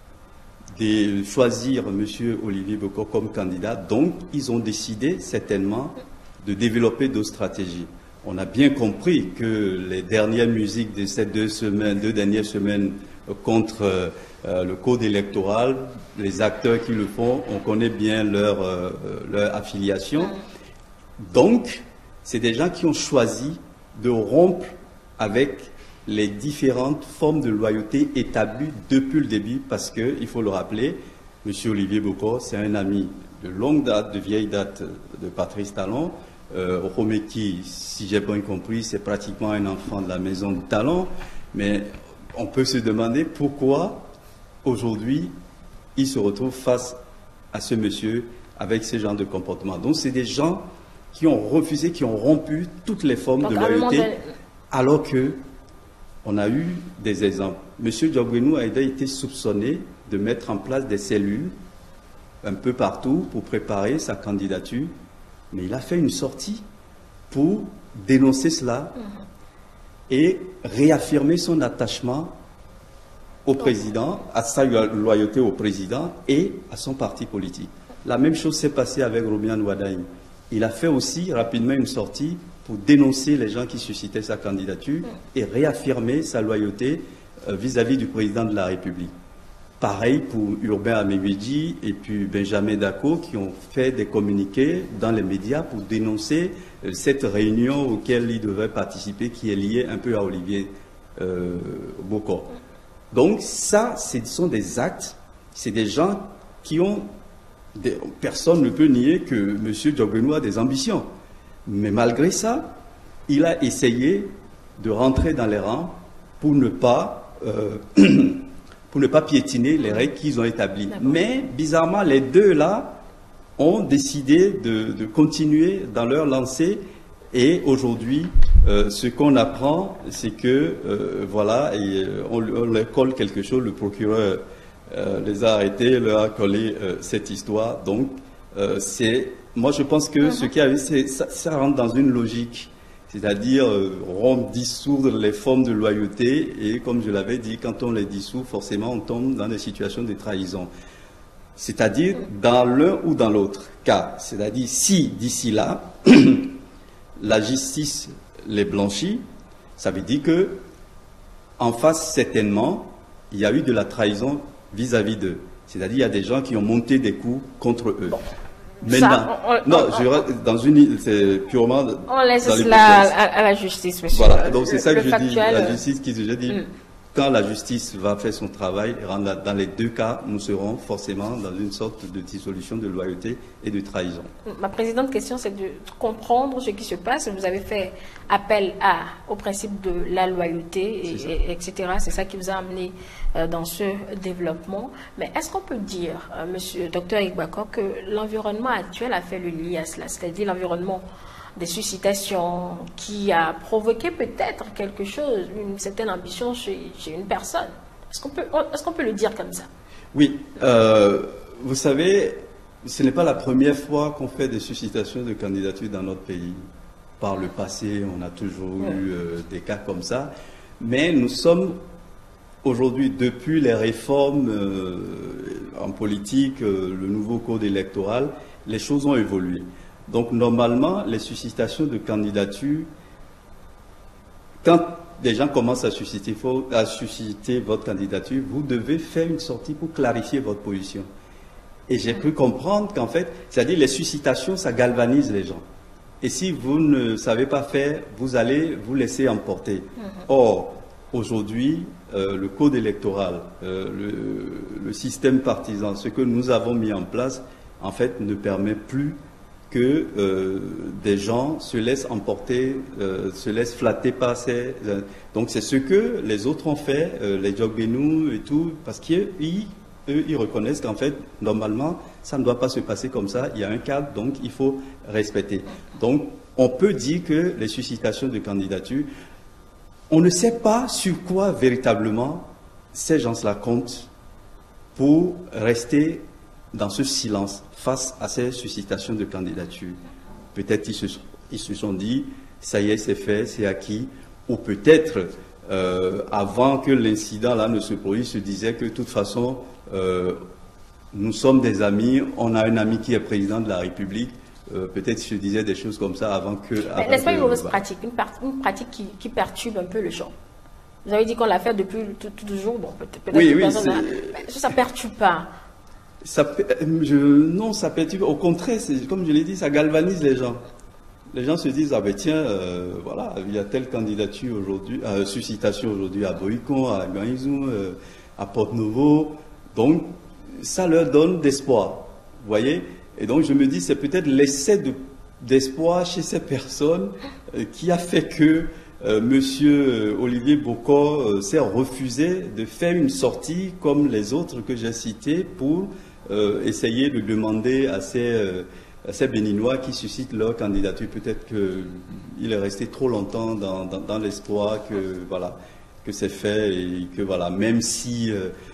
de choisir M. Olivier Bokor comme candidat. Donc, ils ont décidé, certainement, de développer d'autres stratégies. On a bien compris que les dernières musiques de ces deux dernières semaines contre le code électoral, les acteurs qui le font, on connaît bien leur affiliation. Donc, c'est des gens qui ont choisi de rompre avec les différentes formes de loyauté établies depuis le début, parce que, il faut le rappeler, M. Olivier Bokor, c'est un ami de longue date, de vieille date de Patrice Talon. Romeki, si j'ai bien compris, c'est pratiquement un enfant de la maison de Talon, mais on peut se demander pourquoi aujourd'hui il se retrouve face à ce monsieur avec ce genre de comportement. Donc c'est des gens qui ont refusé, qui ont rompu toutes les formes de loyauté, alors que on a eu des exemples. Monsieur Diogbenou a été soupçonné de mettre en place des cellules un peu partout pour préparer sa candidature. Mais il a fait une sortie pour dénoncer cela et réaffirmer son attachement au président, à sa loyauté au président et à son parti politique. La même chose s'est passée avec Robian Wadaïm. Il a fait aussi rapidement une sortie pour dénoncer les gens qui suscitaient sa candidature et réaffirmer sa loyauté vis-à-vis du président de la République. Pareil pour Urbain Amewidji et puis Benjamin Dako qui ont fait des communiqués dans les médias pour dénoncer cette réunion auquel ils devaient participer qui est liée un peu à Olivier Bokor. Donc ça, ce sont des actes, c'est des gens qui ont... personne ne peut nier que M. Diogbenou a des ambitions. Mais malgré ça, il a essayé de rentrer dans les rangs pour ne pas... pour ne pas piétiner les règles qu'ils ont établies. Mais, bizarrement, les deux là ont décidé de continuer dans leur lancée. Et aujourd'hui, ce qu'on apprend, c'est que, voilà, on leur colle quelque chose, le procureur les a arrêtés, leur a collé cette histoire. Donc, moi je pense que ce qui arrive, ça rentre dans une logique. C'est-à-dire dissoudre les formes de loyauté et, comme je l'avais dit, quand on les dissout, forcément on tombe dans des situations de trahison. C'est-à-dire dans l'un ou dans l'autre cas. C'est-à-dire si d'ici là, la justice les blanchit, ça veut dire que en face certainement, il y a eu de la trahison vis-à-vis d'eux. C'est-à-dire il y a des gens qui ont monté des coups contre eux. Bon. Maintenant, c'est purement... On laisse cela à la justice, monsieur. Voilà, donc c'est ça que je dis, la justice qui je dis... Quand la justice va faire son travail, dans les deux cas, nous serons forcément dans une sorte de dissolution de loyauté et de trahison. Ma présidente question, c'est de comprendre ce qui se passe. Vous avez fait appel au principe de la loyauté, etc. C'est ça qui vous a amené dans ce développement. Mais est-ce qu'on peut dire, monsieur Dr Igbako, que l'environnement actuel a fait le lit à cela, c'est-à-dire l'environnement des suscitations qui a provoqué peut-être quelque chose, une certaine ambition chez une personne. Est-ce qu'on peut le dire comme ça? Oui. Vous savez, ce n'est pas la première fois qu'on fait des suscitations de candidatures dans notre pays. Par le passé, on a toujours eu des cas comme ça. Mais nous sommes aujourd'hui, depuis les réformes en politique, le nouveau code électoral, les choses ont évolué. Donc, normalement, les suscitations de candidatures, quand des gens commencent à susciter votre candidature, vous devez faire une sortie pour clarifier votre position. Et j'ai pu comprendre qu'en fait, c'est-à-dire les suscitations, ça galvanise les gens. Et si vous ne savez pas faire, vous allez vous laisser emporter. Or, aujourd'hui, le code électoral, le système partisan, ce que nous avons mis en place, en fait, ne permet plus que des gens se laissent emporter, se laissent flatter par ces... donc c'est ce que les autres ont fait, les Djogbenou et tout, parce qu'eux, ils reconnaissent qu'en fait, normalement, ça ne doit pas se passer comme ça, il y a un cadre, donc il faut respecter. Donc, on peut dire que les suscitations de candidature, on ne sait pas sur quoi véritablement ces gens-là comptent pour rester dans ce silence face à ces suscitations de candidature. Peut-être ils se sont dit, ça y est, c'est fait, c'est acquis, ou peut-être, avant que l'incident là ne se produise, se disait que de toute façon, nous sommes des amis, on a un ami qui est président de la République, peut-être se disait des choses comme ça avant que... N'est-ce pas une mauvaise pratique, une pratique qui perturbe un peu le genre? Vous avez dit qu'on l'a fait depuis toujours, bon, peut-être oui, que personne n'a... Ça ne perturbe pas? Non, ça perturbe. Au contraire, comme je l'ai dit, ça galvanise les gens. Les gens se disent, ah ben tiens, voilà, il y a telle candidature aujourd'hui, suscitation aujourd'hui à Boïcon, à Gaïzou, à Porte-Nouveau. Donc, ça leur donne d'espoir. Vous voyez? Et donc, je me dis, c'est peut-être l'essai d'espoir chez ces personnes qui a fait que Monsieur Olivier Bokor s'est refusé de faire une sortie comme les autres que j'ai cités pour essayer de demander à ces Béninois qui suscitent leur candidature. Peut-être qu'il est resté trop longtemps dans l'espoir que voilà, que c'est fait et que voilà, même si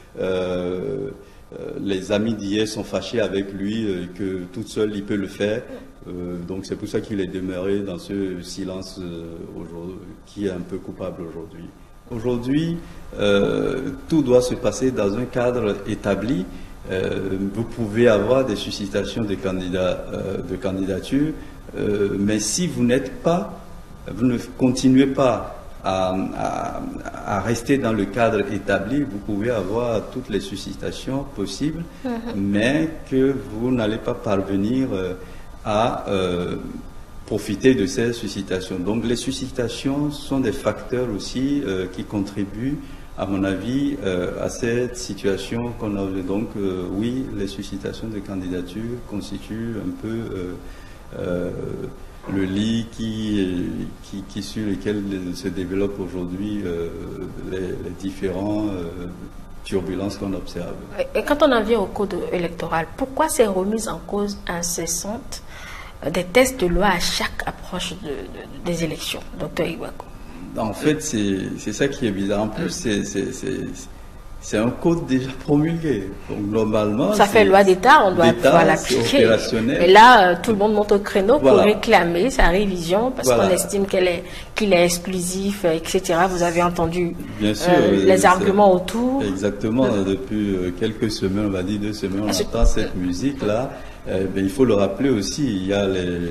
les amis d'hier sont fâchés avec lui, que tout seul il peut le faire. Donc c'est pour ça qu'il est demeuré dans ce silence qui est un peu coupable aujourd'hui. Aujourd'hui, tout doit se passer dans un cadre établi. Vous pouvez avoir des suscitations de candidatures, mais si vous n'êtes pas, vous ne continuez pas à rester dans le cadre établi, vous pouvez avoir toutes les suscitations possibles, mais que vous n'allez pas parvenir à profiter de ces suscitations. Donc les suscitations sont des facteurs aussi qui contribuent, à mon avis, à cette situation qu'on a. Donc oui, les suscitations de candidature constituent un peu le lit sur lequel se développent aujourd'hui les différents turbulences qu'on observe. Et quand on en vient au code électoral, pourquoi ces remises en cause incessantes des tests de loi à chaque approche des élections, Dr Igbako? En fait, c'est ça qui est bizarre. En plus, c'est un code déjà promulgué. Donc, normalement, ça fait loi d'État, on doit pouvoir l'appliquer. Et là, tout le monde monte au créneau pour réclamer sa révision parce qu'on estime qu'il est exclusif, etc. Vous avez entendu bien sûr, les arguments autour. Exactement. Depuis quelques semaines, on va dire 2 semaines, on entend cette musique-là. Il faut le rappeler aussi, il y a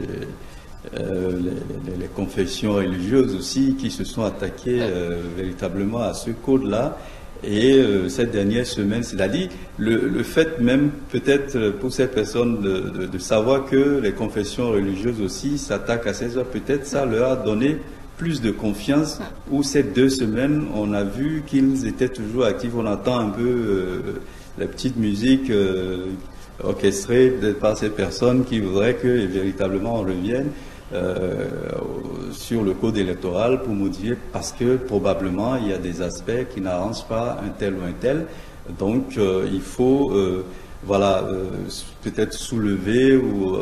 les confessions religieuses aussi qui se sont attaquées véritablement à ce code-là. Et cette dernière semaine, c'est-à-dire le fait même peut-être pour ces personnes de savoir que les confessions religieuses aussi s'attaquent à ces heures, peut-être ça leur a donné plus de confiance, où ces 2 semaines, on a vu qu'ils étaient toujours actifs. On entend un peu la petite musique orchestrée par ces personnes qui voudraient que véritablement on revienne sur le code électoral pour modifier, parce que probablement il y a des aspects qui n'arrangent pas un tel ou un tel. Donc il faut voilà, peut-être soulever ou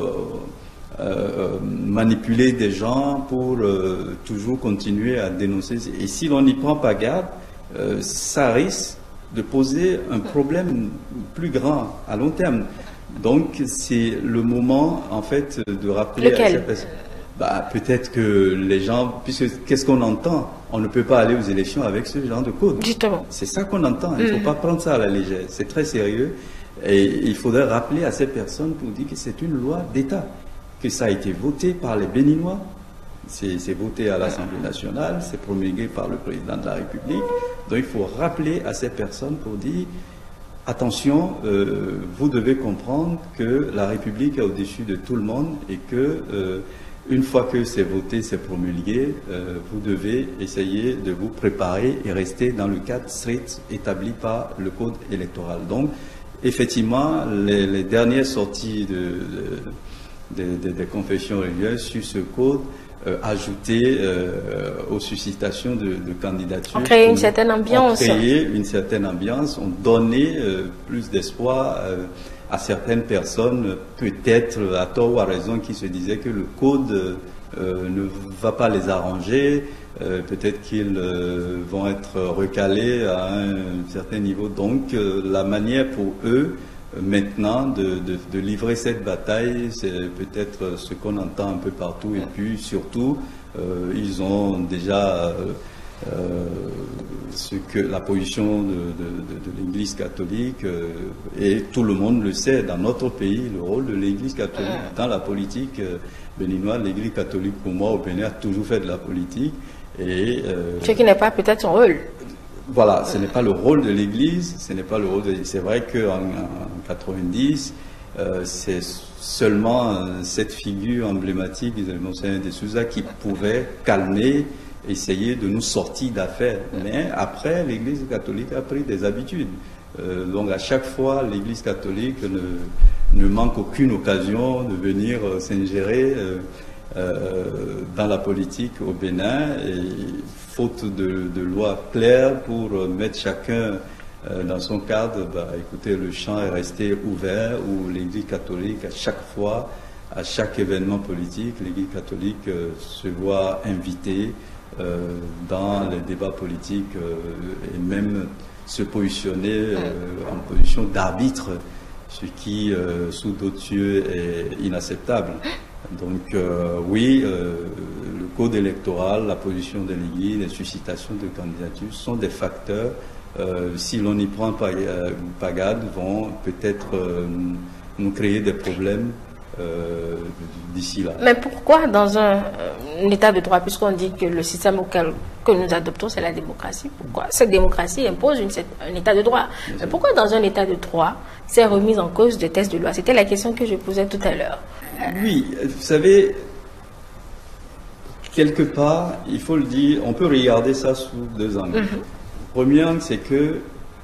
manipuler des gens pour toujours continuer à dénoncer. Et si l'on n'y prend pas garde, ça risque de poser un problème plus grand à long terme. Donc c'est le moment en fait de rappeler à ces personnes. Bah, peut-être que les gens, puisque qu'est-ce qu'on entend? On ne peut pas aller aux élections avec ce genre de code. Justement. C'est ça qu'on entend. Il ne faut pas prendre ça à la légère. C'est très sérieux. Et il faudrait rappeler à ces personnes pour dire que c'est une loi d'État, que ça a été voté par les Béninois. C'est voté à l'Assemblée nationale, c'est promulgué par le président de la République. Donc il faut rappeler à ces personnes pour dire attention, vous devez comprendre que la République est au-dessus de tout le monde et que une fois que c'est voté, c'est promulgué, vous devez essayer de vous préparer et rester dans le cadre strict établi par le code électoral. Donc, effectivement, les dernières sorties des confessions religieuses sur ce code ajoutées aux suscitations de candidatures. On crée une certaine ambiance. On créé une certaine ambiance, on donnait plus d'espoir à certaines personnes, peut-être à tort ou à raison, qui se disaient que le code ne va pas les arranger, peut-être qu'ils vont être recalés à un certain niveau. Donc la manière pour eux maintenant de livrer cette bataille, c'est peut-être ce qu'on entend un peu partout. Et puis surtout, ils ont déjà ce que la position de l'Église catholique, et tout le monde le sait dans notre pays, le rôle de l'Église catholique dans la politique béninoise. L'Église catholique, pour moi, au Bénin, a toujours fait de la politique. Et ce qui n'est pas peut-être son rôle. Voilà, ce n'est pas le rôle de l'Église, ce n'est pas le rôle de... C'est vrai qu'en 90, c'est seulement cette figure emblématique de Monseigneur de Souza qui pouvait calmer, essayer de nous sortir d'affaires. Mais après, l'Église catholique a pris des habitudes. Donc à chaque fois, l'Église catholique ne manque aucune occasion de venir s'ingérer dans la politique au Bénin, et faute de lois claires pour mettre chacun dans son cadre, écoutez, le champ est resté ouvert, où l'Église catholique, à chaque fois, à chaque événement politique, l'Église catholique se voit invitée dans les débats politiques et même se positionner en position d'arbitre, ce qui, sous d'autres yeux, est inacceptable. Donc oui, le code électoral, la position de l'Église, les suscitations de candidatures sont des facteurs, si l'on n'y prend pas garde, vont peut-être nous créer des problèmes d'ici là. Mais pourquoi dans un état de droit, puisqu'on dit que le système auquel que nous adoptons, c'est la démocratie, pourquoi cette démocratie impose un état de droit? Mais pourquoi dans un état de droit, c'est remise en cause de textes de loi? C'était la question que je posais tout à l'heure. Oui, vous savez, quelque part, il faut le dire, on peut regarder ça sous 2 angles. Le premier angle, c'est que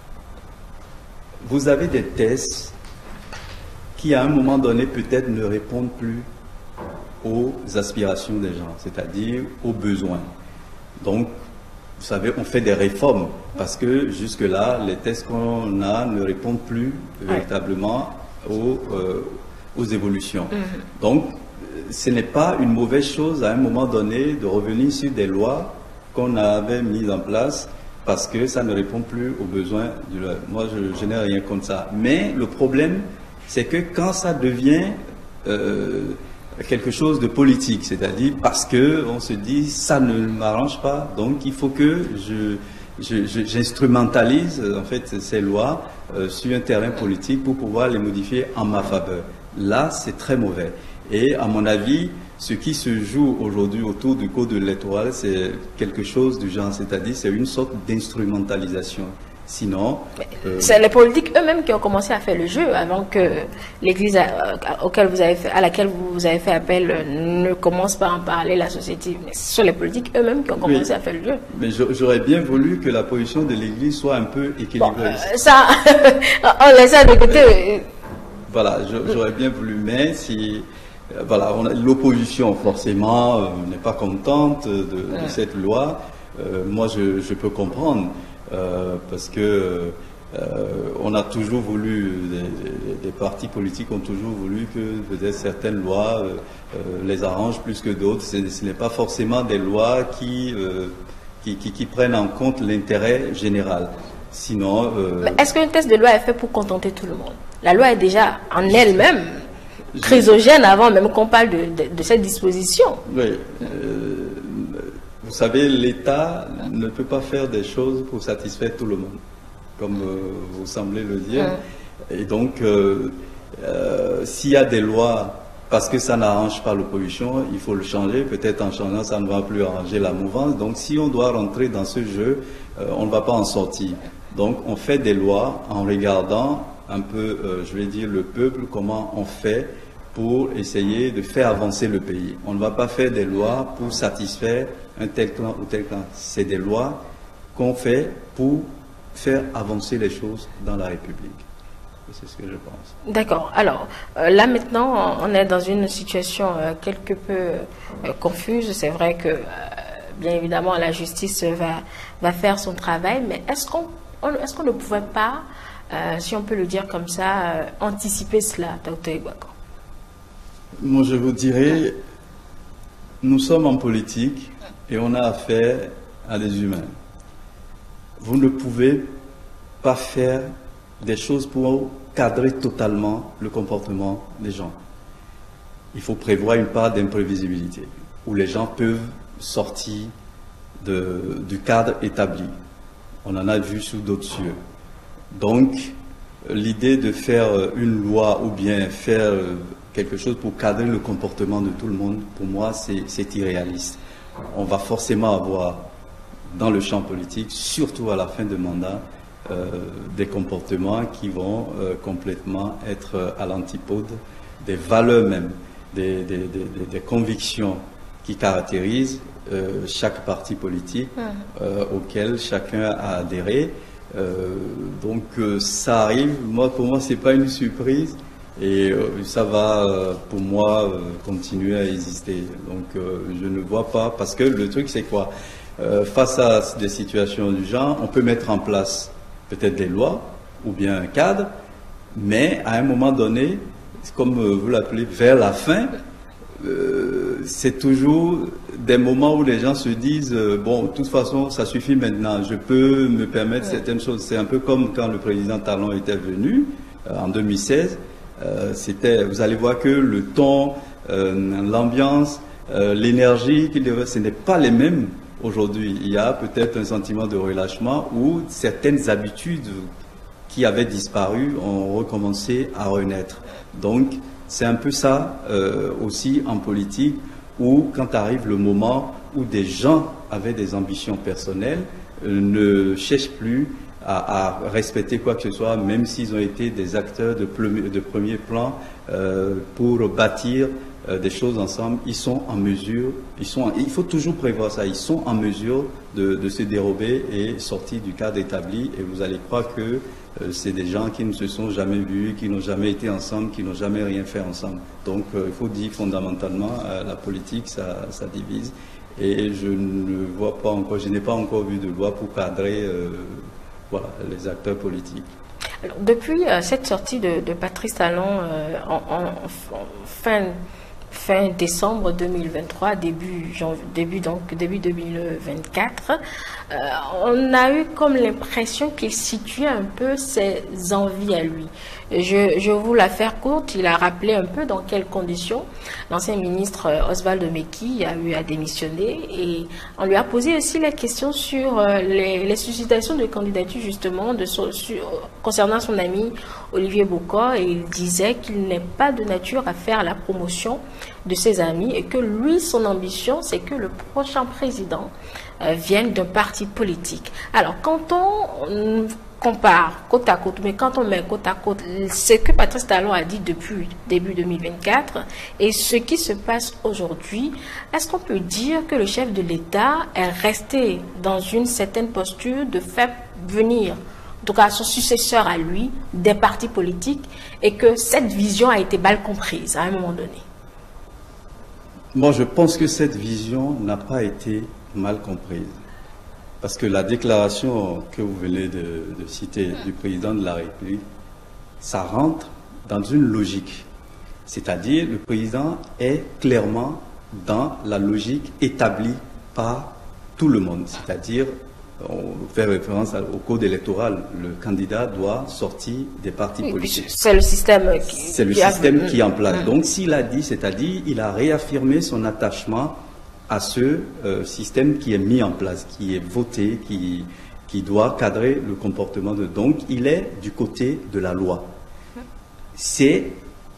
vous avez des tests qui, à un moment donné, peut-être ne répondent plus aux aspirations des gens, c'est-à-dire aux besoins. Donc, vous savez, on fait des réformes parce que jusque-là, les tests qu'on a ne répondent plus véritablement aux évolutions. Donc, ce n'est pas une mauvaise chose à un moment donné de revenir sur des lois qu'on avait mises en place parce que ça ne répond plus aux besoins de l'heure. Moi, je n'ai rien contre ça. Mais le problème, c'est que quand ça devient quelque chose de politique, c'est-à-dire parce qu'on se dit ça ne m'arrange pas, donc il faut que j'instrumentalise en fait ces lois sur un terrain politique pour pouvoir les modifier en ma faveur. Là, c'est très mauvais. Et à mon avis, ce qui se joue aujourd'hui autour du code électoral, c'est quelque chose du genre, c'est-à-dire c'est une sorte d'instrumentalisation. Sinon... c'est les politiques eux-mêmes qui ont commencé à faire le jeu avant que l'Église à laquelle vous avez fait appel ne commence pas à en parler, la société. Mais ce sont les politiques eux-mêmes qui ont commencé à faire le jeu. Mais j'aurais bien voulu que la position de l'Église soit un peu équilibrée. Bon, ça, on laisse ça de côté. Voilà, j'aurais bien voulu, mais si... Voilà, l'opposition, forcément, n'est pas contente de cette loi. Moi, je peux comprendre, parce que on a toujours voulu, des partis politiques ont toujours voulu que peut-être certaines lois les arrangent plus que d'autres. Ce n'est pas forcément des lois qui prennent en compte l'intérêt général. Sinon... Est-ce qu'un test de loi est fait pour contenter tout le monde? La loi est déjà en elle-même chrysogène avant même qu'on parle de cette disposition. Oui. Vous savez, l'État ne peut pas faire des choses pour satisfaire tout le monde, comme vous semblez le dire. Et donc, s'il y a des lois, parce que ça n'arrange pas l'opposition, il faut le changer. Peut-être en changeant, ça ne va plus arranger la mouvance. Donc, si on doit rentrer dans ce jeu, on ne va pas en sortir. Donc, on fait des lois en regardant un peu, je vais dire, le peuple, comment on fait pour essayer de faire avancer le pays. On ne va pas faire des lois pour satisfaire un tel clan ou tel clan. C'est des lois qu'on fait pour faire avancer les choses dans la République. C'est ce que je pense. D'accord. Alors, là maintenant, on est dans une situation quelque peu confuse. C'est vrai que, bien évidemment, la justice va faire son travail, mais est-ce qu'on ne pouvait pas, si on peut le dire comme ça, anticiper cela, Dr. Igbako? Moi, je vous dirais, nous sommes en politique et on a affaire à des humains. Vous ne pouvez pas faire des choses pour cadrer totalement le comportement des gens. Il faut prévoir une part d'imprévisibilité où les gens peuvent sortir du cadre établi. On en a vu sous d'autres cieux. Donc, l'idée de faire une loi ou bien faire quelque chose pour cadrer le comportement de tout le monde, pour moi, c'est irréaliste. On va forcément avoir, dans le champ politique, surtout à la fin de mandat, des comportements qui vont complètement être à l'antipode des valeurs même, des convictions qui caractérisent chaque parti politique auquel chacun a adhéré. Donc ça arrive, pour moi c'est pas une surprise et ça va pour moi continuer à exister. Donc je ne vois pas, parce que le truc c'est quoi, face à des situations du genre, on peut mettre en place peut-être des lois ou bien un cadre, mais à un moment donné, comme vous l'appelez, vers la fin, c'est toujours des moments où les gens se disent bon, de toute façon, ça suffit maintenant, je peux me permettre certaines choses. C'est un peu comme quand le président Talon était venu en 2016. Vous allez voir que le ton, l'ambiance, l'énergie, ce n'est pas les mêmes aujourd'hui. Il y a peut-être un sentiment de relâchement où certaines habitudes qui avaient disparu ont recommencé à renaître. Donc, c'est un peu ça aussi en politique, où quand arrive le moment où des gens avaient des ambitions personnelles, ne cherchent plus à respecter quoi que ce soit, même s'ils ont été des acteurs de premier plan pour bâtir des choses ensemble, ils sont en mesure, il faut toujours prévoir ça, ils sont en mesure de se dérober et sortir du cadre établi, et vous allez croire que c'est des gens qui ne se sont jamais vus, qui n'ont jamais été ensemble, qui n'ont jamais rien fait ensemble. Donc il faut dire fondamentalement, la politique, ça divise, et je ne vois pas encore, je n'ai pas encore vu de loi pour cadrer voilà, les acteurs politiques. Alors, depuis cette sortie de Patrice Talon fin décembre 2023, début 2024, on a eu comme l'impression qu'il situait un peu ses envies à lui. Je vous la faire courte, il a rappelé un peu dans quelles conditions l'ancien ministre Oswald Meki a eu à démissionner, et on lui a posé aussi la question sur les suscitations de candidature justement concernant son ami Olivier Bokor, et il disait qu'il n'est pas de nature à faire la promotion de ses amis et que lui, son ambition, c'est que le prochain président vienne d'un parti politique. Alors, quand on compare côte à côte, mais quand on met côte à côte ce que Patrice Talon a dit depuis début 2024 et ce qui se passe aujourd'hui, est-ce qu'on peut dire que le chef de l'État est resté dans une certaine posture de faire venir, en tout cas son successeur à lui, des partis politiques et que cette vision a été mal comprise à un moment donné? Moi, je pense que cette vision n'a pas été mal comprise. Parce que la déclaration que vous venez de citer du président de la République, ça rentre dans une logique. C'est-à-dire, le président est clairement dans la logique établie par tout le monde. C'est-à-dire, on fait référence au code électoral. Le candidat doit sortir des partis politiques. C'est le système qui est en place. Donc, s'il a dit, c'est-à-dire, il a réaffirmé son attachement à ce système qui est mis en place, qui est voté, qui doit cadrer le comportement de... Donc, il est du côté de la loi. C'est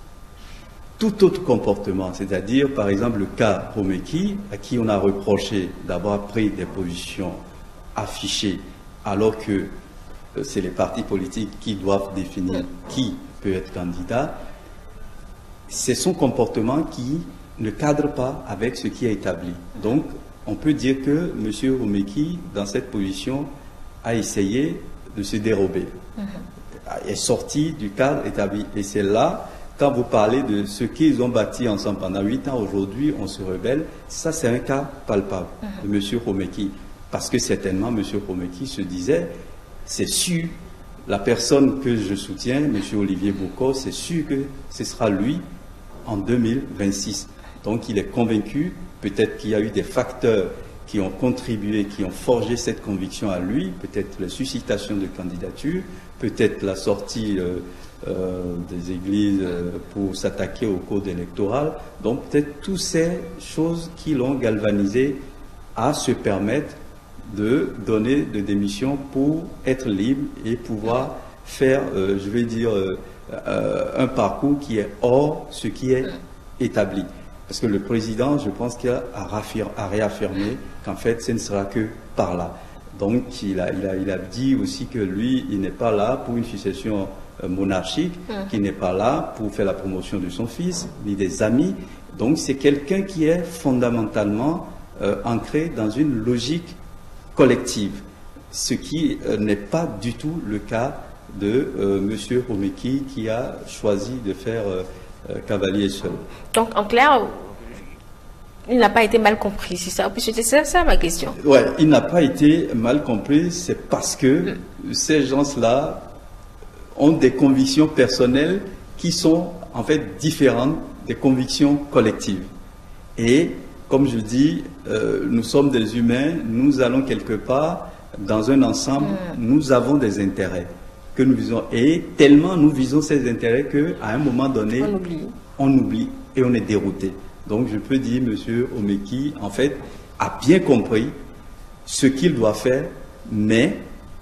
tout autre comportement, c'est-à-dire, par exemple, le cas Romeki, à qui on a reproché d'avoir pris des positions affichées, alors que c'est les partis politiques qui doivent définir qui peut être candidat. C'est son comportement qui ne cadre pas avec ce qui est établi. Donc, on peut dire que M. Romeki, dans cette position, a essayé de se dérober, est sorti du cadre établi. Et c'est là, quand vous parlez de ce qu'ils ont bâti ensemble pendant 8 ans, aujourd'hui, on se rebelle, ça c'est un cas palpable de M. Romeki. Parce que certainement, M. Romeki se disait, c'est sûr, la personne que je soutiens, M. Olivier Boko, c'est sûr que ce sera lui en 2026. Donc il est convaincu, peut-être qu'il y a eu des facteurs qui ont contribué, qui ont forgé cette conviction à lui, peut-être la suscitation de candidature, peut-être la sortie des églises pour s'attaquer au code électoral. Donc peut-être toutes ces choses qui l'ont galvanisé à se permettre de donner des démissions pour être libre et pouvoir faire, je vais dire, un parcours qui est hors ce qui est établi. Parce que le président, je pense qu'il a réaffirmé qu'en fait, ce ne sera que par là. Donc, il a dit aussi que lui, il n'est pas là pour une succession monarchique, qu'il n'est pas là pour faire la promotion de son fils, ni des amis. Donc, c'est quelqu'un qui est fondamentalement ancré dans une logique collective, ce qui n'est pas du tout le cas de M. Romeki, qui a choisi de faire cavalier seul. Donc, en clair, il n'a pas été mal compris, c'est ça? C'était ça ma question. Oui, il n'a pas été mal compris, c'est parce que ces gens-là ont des convictions personnelles qui sont en fait différentes des convictions collectives. Et comme je dis, nous sommes des humains, nous allons quelque part dans un ensemble, nous avons des intérêts que nous visons. Et tellement nous visons ces intérêts qu'à un moment donné, on oublie et on est dérouté. Donc je peux dire, M. Romeki, en fait, a bien compris ce qu'il doit faire, mais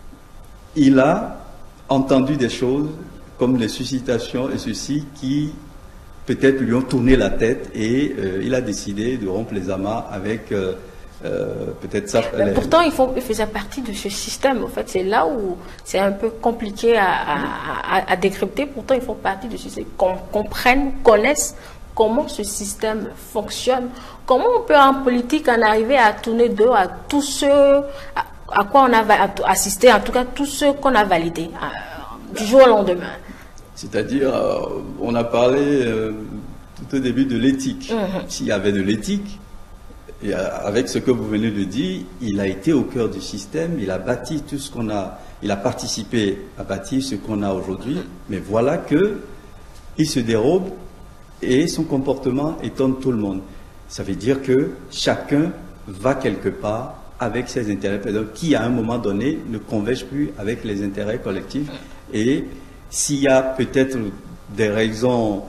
il a entendu des choses comme les suscitations et ceci qui peut-être lui ont tourné la tête et il a décidé de rompre les amarres avec peut-être ça. Pourtant, il faisait partie de ce système. En fait, c'est là où c'est un peu compliqué à décrypter. Pourtant, ils font partie de ce système. Qu'on comprenne, connaisse comment ce système fonctionne. Comment on peut en politique en arriver à tourner dos à tous ceux à quoi on a assisté, en tout cas tous ceux qu'on a validés du jour au lendemain. C'est-à-dire, on a parlé tout au début de l'éthique. S'il y avait de l'éthique, et avec ce que vous venez de dire, il a été au cœur du système, il a bâti tout ce qu'on a, il a participé à bâtir ce qu'on a aujourd'hui, mais voilà que il se dérobe et son comportement étonne tout le monde. Ça veut dire que chacun va quelque part avec ses intérêts personnels qui, à un moment donné, ne convergent plus avec les intérêts collectifs. Et s'il y a peut-être des raisons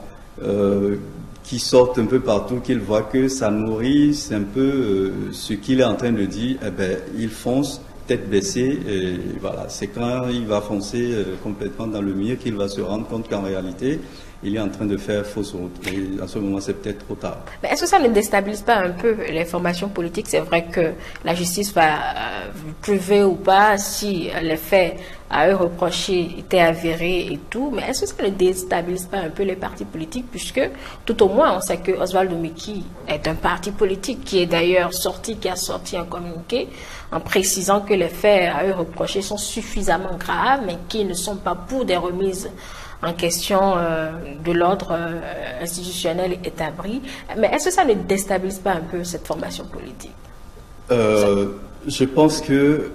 qui sortent un peu partout, qu'il voit que ça nourrit un peu ce qu'il est en train de dire, eh bien, il fonce tête baissée, et voilà, c'est quand il va foncer complètement dans le mur qu'il va se rendre compte qu'en réalité, il est en train de faire fausse route. Et à ce moment, c'est peut-être trop tard. Est-ce que ça ne déstabilise pas un peu les formations politiques? C'est vrai que la justice va prouver ou pas si les faits à eux reprochés étaient avérés et tout, mais est-ce que ça ne déstabilise pas un peu les partis politiques, puisque tout au moins on sait que Oswald Omeki est un parti politique qui est d'ailleurs sorti, qui a sorti un communiqué en précisant que les faits à eux reprochés sont suffisamment graves, mais qui ne sont pas pour des remises en question de l'ordre institutionnel établi. Mais est-ce que ça ne déstabilise pas un peu cette formation politique? Je pense que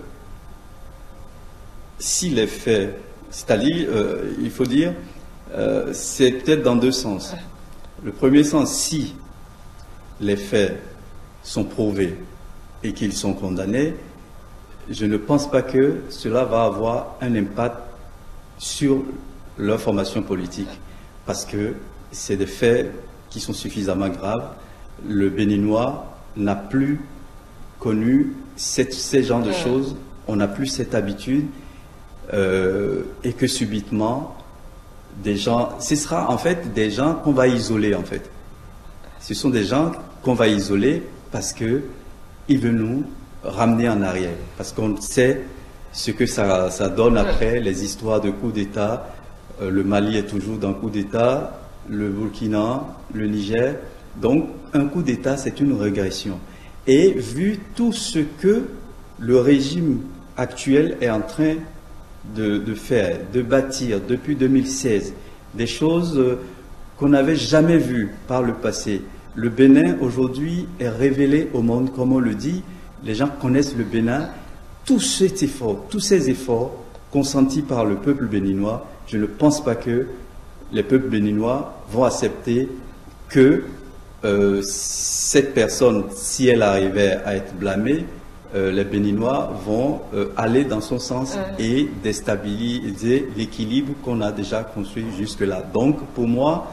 si les faits, c'est-à-dire, il faut dire, c'est peut-être dans deux sens. Le premier sens, si les faits sont prouvés et qu'ils sont condamnés, je ne pense pas que cela va avoir un impact sur leur formation politique, parce que c'est des faits qui sont suffisamment graves. Le Béninois n'a plus connu ces genres de choses, on n'a plus cette habitude, et que subitement, des gens, ce sera en fait des gens qu'on va isoler en fait. Ce sont des gens qu'on va isoler parce qu'ils veulent nous ramener en arrière, parce qu'on sait ce que ça donne après, les histoires de coups d'État. Le Mali est toujours dans coup d'État, le Burkina, le Niger. Donc, un coup d'État, c'est une régression. Et vu tout ce que le régime actuel est en train de faire, de bâtir depuis 2016, des choses qu'on n'avait jamais vues par le passé. Le Bénin, aujourd'hui, est révélé au monde, comme on le dit. Les gens connaissent le Bénin. Tous ces efforts consentis par le peuple béninois, je ne pense pas que les peuples béninois vont accepter que cette personne, si elle arrivait à être blâmée, les Béninois vont aller dans son sens et déstabiliser l'équilibre qu'on a déjà construit jusque-là. Donc, pour moi,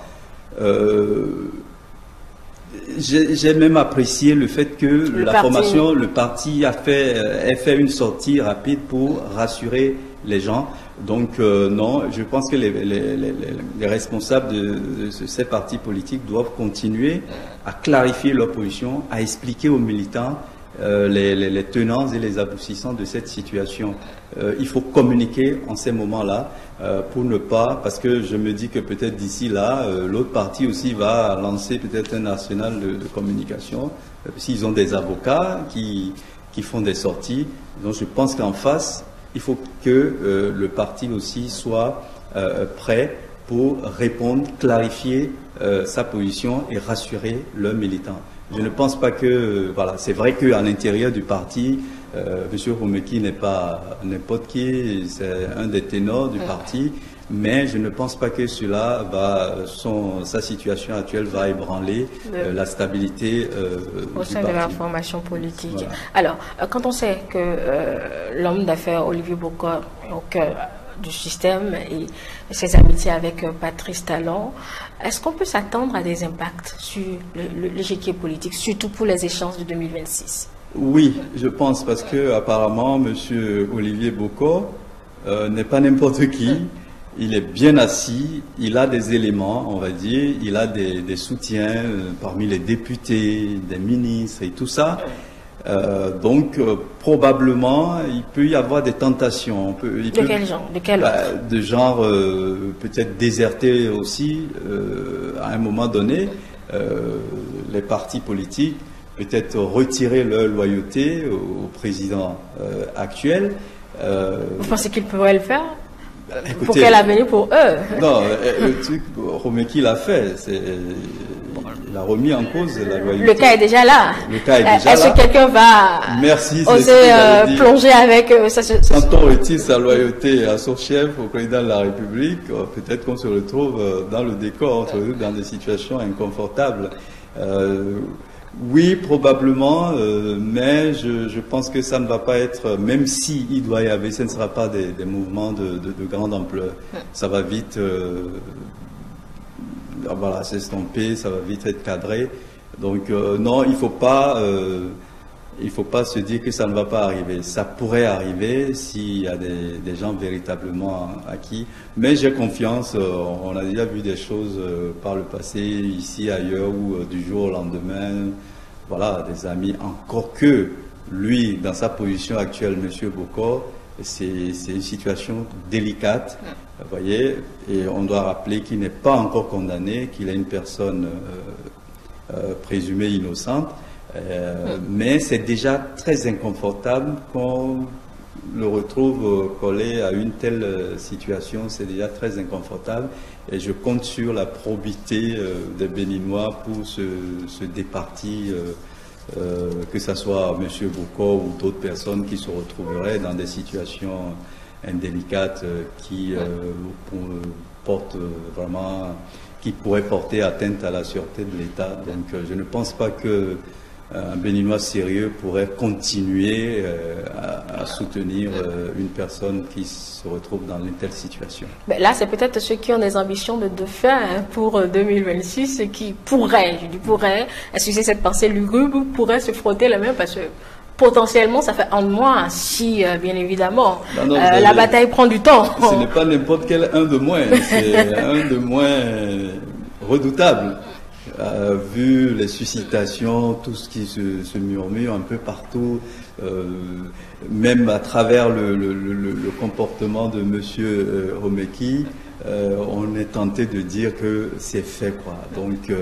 j'ai même apprécié le fait que le parti a fait une sortie rapide pour rassurer les gens. Donc non, je pense que les responsables de ces partis politiques doivent continuer à clarifier leur position, à expliquer aux militants les tenants et les aboutissants de cette situation. Il faut communiquer en ces moments-là pour ne pas, parce que je me dis que peut-être d'ici là, l'autre parti aussi va lancer peut-être un arsenal de communication, s'ils ont des avocats qui font des sorties. Donc je pense qu'en face, il faut que le parti aussi soit prêt pour répondre, clarifier sa position et rassurer leurs militants. Je ne pense pas que, voilà, c'est vrai qu'à l'intérieur du parti, M. Omeki n'est pas n'importe qui, c'est un des ténors du parti, mais je ne pense pas que cela sa situation actuelle va ébranler la stabilité au sein de la formation politique. Voilà. Alors, quand on sait que l'homme d'affaires Olivier Bokor est au cœur du système et ses amitiés avec Patrice Talon, est-ce qu'on peut s'attendre à des impacts sur l'échiquier politique, surtout pour les échéances de 2026? Oui, je pense, parce que apparemment M. Olivier Bokor n'est pas n'importe qui. Il est bien assis, il a des éléments, on va dire, il a des soutiens parmi les députés, des ministres et tout ça. Donc, probablement, il peut y avoir des tentations. Quel genre? De quel ordre? De genre, peut-être déserter aussi, à un moment donné, les partis politiques, peut-être retirer leur loyauté au président actuel. Vous pensez qu'il pourrait le faire? Écoutez, pour quel avenir pour eux? Non, le truc, Omeki l'a fait. Il a remis en cause la loyauté. Le cas est déjà là. Le cas est déjà là. Est-ce que quelqu'un va oser plonger avec Quand on retire sa loyauté à son chef, au président de la République, peut-être qu'on se retrouve dans le décor, on se retrouve dans des situations inconfortables. Oui, probablement, mais je pense que ça ne va pas être, même si il doit y avoir, ce ne sera pas des mouvements de grande ampleur. Ça va vite voilà, s'estomper, ça va vite être cadré. Donc non, il faut pas se dire que ça ne va pas arriver. Ça pourrait arriver s'il y a des gens véritablement acquis. Mais j'ai confiance, on a déjà vu des choses par le passé, ici, ailleurs, où du jour au lendemain, voilà, des amis, encore que lui, dans sa position actuelle, M. Bokor, c'est une situation délicate, vous voyez, et on doit rappeler qu'il n'est pas encore condamné, qu'il est une personne présumée innocente, mais c'est déjà très inconfortable qu'on le retrouve collé à une telle situation, c'est déjà très inconfortable, et je compte sur la probité des Béninois pour se départir, que ce soit M. Boko ou d'autres personnes qui se retrouveraient dans des situations indélicates qui portent vraiment, qui pourraient porter atteinte à la sûreté de l'État. Donc je ne pense pas que un Béninois sérieux pourrait continuer à soutenir une personne qui se retrouve dans une telle situation. Ben là, c'est peut-être ceux qui ont des ambitions de dauphin pour 2026 qui pourraient, je dis pourraient, excusez cette pensée lugubre, pourraient se frotter la main parce que potentiellement, ça fait un mois si, bien évidemment, la bataille prend du temps. Ce n'est pas n'importe quel un de moins, c'est un de moins redoutable. Vu les suscitations, tout ce qui se murmure un peu partout, même à travers le comportement de M. Omeki, on est tenté de dire que c'est fait, quoi. Donc,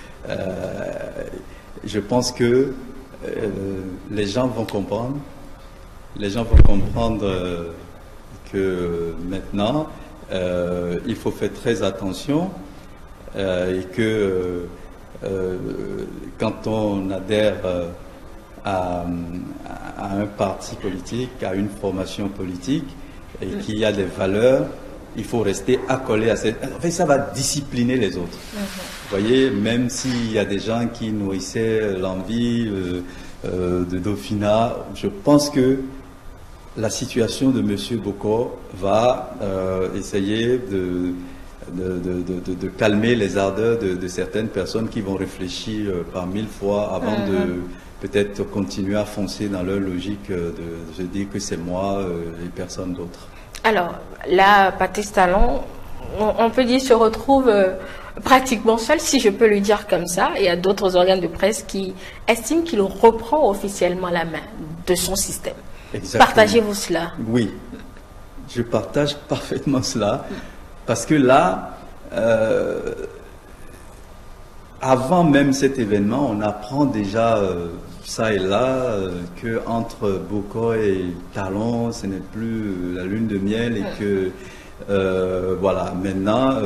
je pense que les gens vont comprendre. Les gens vont comprendre que maintenant, il faut faire très attention et que quand on adhère à un parti politique, à une formation politique, et qu'il y a des valeurs, il faut rester accolé à cette... En fait, ça va discipliner les autres. Vous voyez, même s'il y a des gens qui nourrissaient l'envie de Dauphinat, je pense que la situation de M. Boko va essayer de calmer les ardeurs de certaines personnes qui vont réfléchir par mille fois avant de peut-être continuer à foncer dans leur logique de se dire que c'est moi et personne d'autre. Alors, là, Patrice Talon, on peut dire, se retrouve pratiquement seul, si je peux le dire comme ça. Il y a d'autres organes de presse qui estiment qu'il reprend officiellement la main de son système. Exactement. Partagez-vous cela? Oui, je partage parfaitement cela. Parce que là, avant même cet événement, on apprend déjà ça et là que entre Boko et Talon, ce n'est plus la lune de miel et que voilà, maintenant,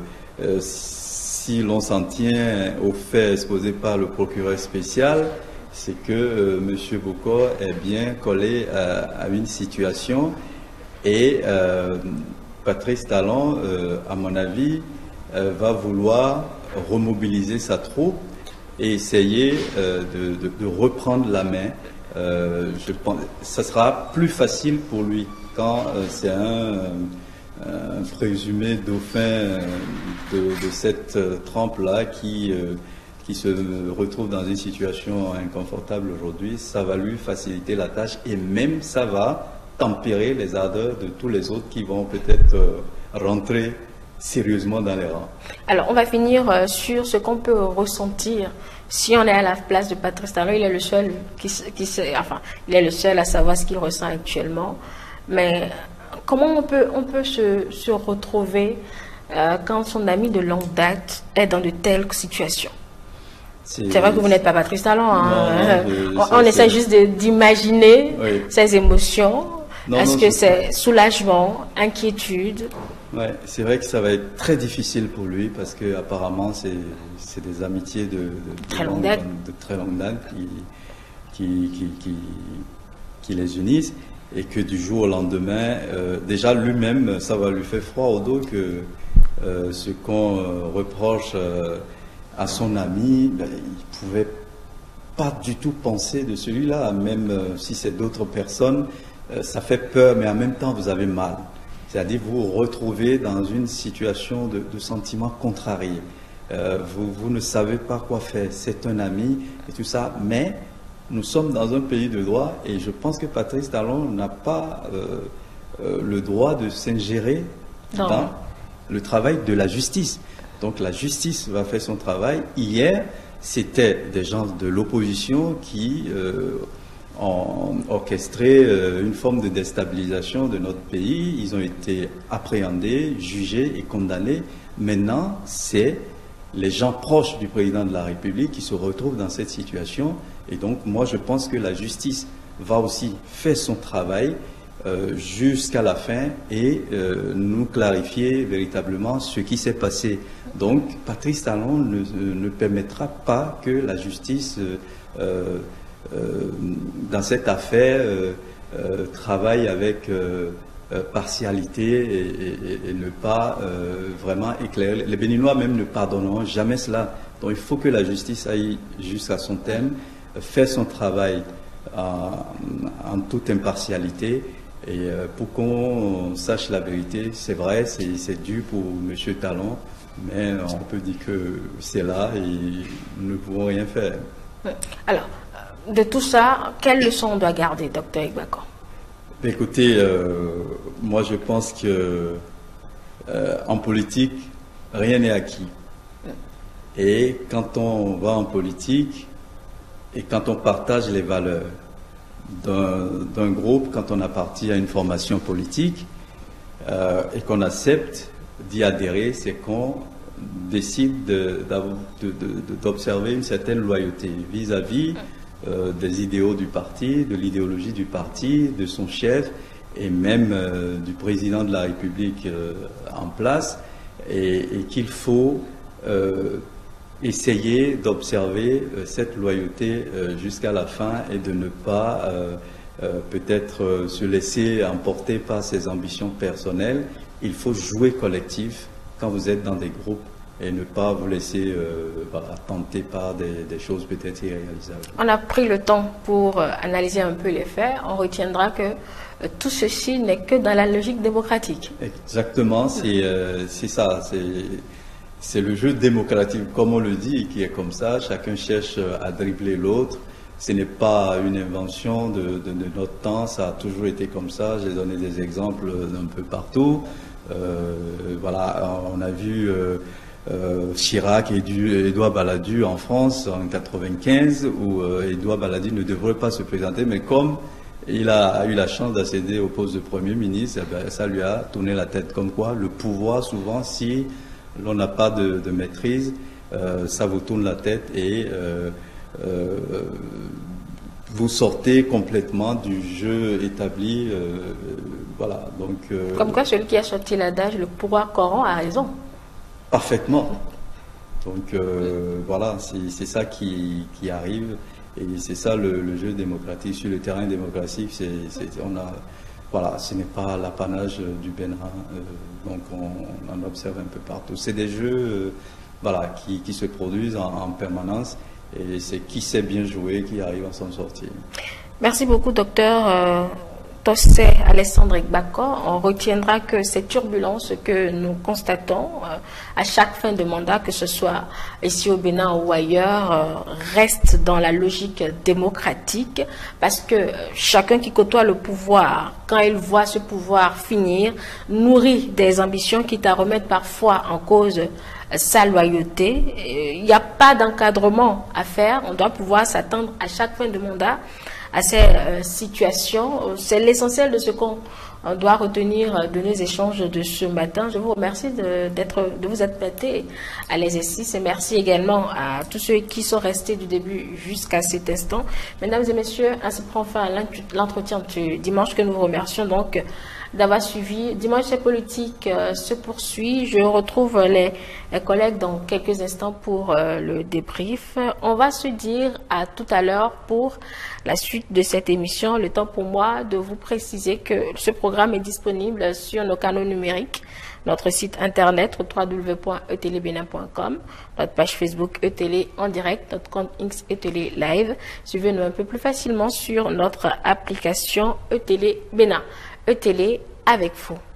si l'on s'en tient aux faits exposés par le procureur spécial, c'est que M. Boko est bien collé à une situation et Patrice Talon, à mon avis, va vouloir remobiliser sa troupe et essayer de reprendre la main. Je pense que ça sera plus facile pour lui quand c'est un présumé dauphin de cette trempe-là qui se retrouve dans une situation inconfortable aujourd'hui. Ça va lui faciliter la tâche et même ça va tempérer les ardeurs de tous les autres qui vont peut-être rentrer sérieusement dans les rangs. Alors, on va finir sur ce qu'on peut ressentir si on est à la place de Patrice Talon. Il est le seul il est le seul à savoir ce qu'il ressent actuellement. Mais comment on peut se retrouver quand son ami de longue date est dans de telles situations? C'est vrai que vous n'êtes pas Patrice Talon. Hein? On essaie juste d'imaginer ses émotions. Est-ce que c'est soulagement, inquiétude? Oui, c'est vrai que ça va être très difficile pour lui parce que apparemment c'est des amitiés de très longue date qui les unissent et que du jour au lendemain, déjà lui-même, ça va lui faire froid au dos que ce qu'on reproche à son ami, ben, il pouvait pas du tout penser de celui-là, même si c'est d'autres personnes. Ça fait peur, mais en même temps, vous avez mal. C'est-à-dire, vous vous retrouvez dans une situation de sentiments contrariés. Vous ne savez pas quoi faire. C'est un ami et tout ça, mais nous sommes dans un pays de droit et je pense que Patrice Talon n'a pas le droit de s'ingérer dans le travail de la justice. Donc, la justice va faire son travail. Hier, c'était des gens de l'opposition qui ont orchestré une forme de déstabilisation de notre pays. Ils ont été appréhendés, jugés et condamnés. Maintenant, c'est les gens proches du président de la République qui se retrouvent dans cette situation. Et donc, moi, je pense que la justice va aussi faire son travail jusqu'à la fin et nous clarifier véritablement ce qui s'est passé. Donc, Patrice Talon ne permettra pas que la justice, dans cette affaire, travaille avec partialité et ne pas vraiment éclairer. Les Béninois même ne pardonneront jamais cela. Donc, il faut que la justice aille jusqu'à son terme, faire son travail en toute impartialité. Et pour qu'on sache la vérité, c'est vrai, c'est dur pour M. Talon, mais on peut dire que c'est là et nous ne pouvons rien faire. Alors, de tout ça, quelle leçon on doit garder, Dr Egbako? Écoutez, moi je pense que en politique, rien n'est acquis. Et quand on va en politique et quand on partage les valeurs d'un groupe, quand on appartient à une formation politique et qu'on accepte d'y adhérer, c'est qu'on décide d'observer une certaine loyauté vis-à-vis des idéaux du parti, de l'idéologie du parti, de son chef et même du président de la République en place, et qu'il faut essayer d'observer cette loyauté jusqu'à la fin et de ne pas peut-être se laisser emporter par ses ambitions personnelles. Il faut jouer collectif quand vous êtes dans des groupes et ne pas vous laisser tenter par des choses peut-être irréalisables. On a pris le temps pour analyser un peu les faits. On retiendra que tout ceci n'est que dans la logique démocratique. Exactement, c'est ça. C'est le jeu démocratique, comme on le dit, qui est comme ça. Chacun cherche à dribbler l'autre. Ce n'est pas une invention de notre temps, ça a toujours été comme ça. J'ai donné des exemples d'un peu partout. Voilà, on a vu Chirac et Édouard Balladur en France en 1995, où Édouard Balladur ne devrait pas se présenter, mais comme il a eu la chance d'accéder au poste de Premier ministre, eh bien, ça lui a tourné la tête. Comme quoi, le pouvoir, souvent, si l'on n'a pas de maîtrise, ça vous tourne la tête et vous sortez complètement du jeu établi. Voilà, donc, comme quoi, celui qui a sorti l'adage, le pouvoir corrompt, a raison. Parfaitement. Donc voilà, c'est ça qui arrive et c'est ça le jeu démocratique. Sur le terrain démocratique, voilà, ce n'est pas l'apanage du Bénin, donc on en observe un peu partout. C'est des jeux voilà, qui se produisent en permanence et c'est qui sait bien jouer qui arrive à s'en sortir. Merci beaucoup, docteur Tossé Alessandre Egbako. On retiendra que ces turbulences que nous constatons à chaque fin de mandat, que ce soit ici au Bénin ou ailleurs, restent dans la logique démocratique, parce que chacun qui côtoie le pouvoir, quand il voit ce pouvoir finir, nourrit des ambitions qui à remettre parfois en cause sa loyauté. Il n'y a pas d'encadrement à faire. On doit pouvoir s'attendre à chaque fin de mandat à ces situations. C'est l'essentiel de ce qu'on doit retenir de nos échanges de ce matin. Je vous remercie de vous être prêté à l'exercice et merci également à tous ceux qui sont restés du début jusqu'à cet instant. Mesdames et messieurs, ainsi prend fin l'entretien du dimanche que nous vous remercions donc d'avoir suivi. Dimanche c'est politique se poursuit. Je retrouve les collègues dans quelques instants pour le débrief. On va se dire à tout à l'heure pour la suite de cette émission. Le temps pour moi de vous préciser que ce programme est disponible sur nos canaux numériques, notre site internet www.etelebenin.com, notre page Facebook ETélé en direct, notre compte X ETélé Live. Suivez-nous un peu plus facilement sur notre application ETélé Bénin. ETélé avec vous.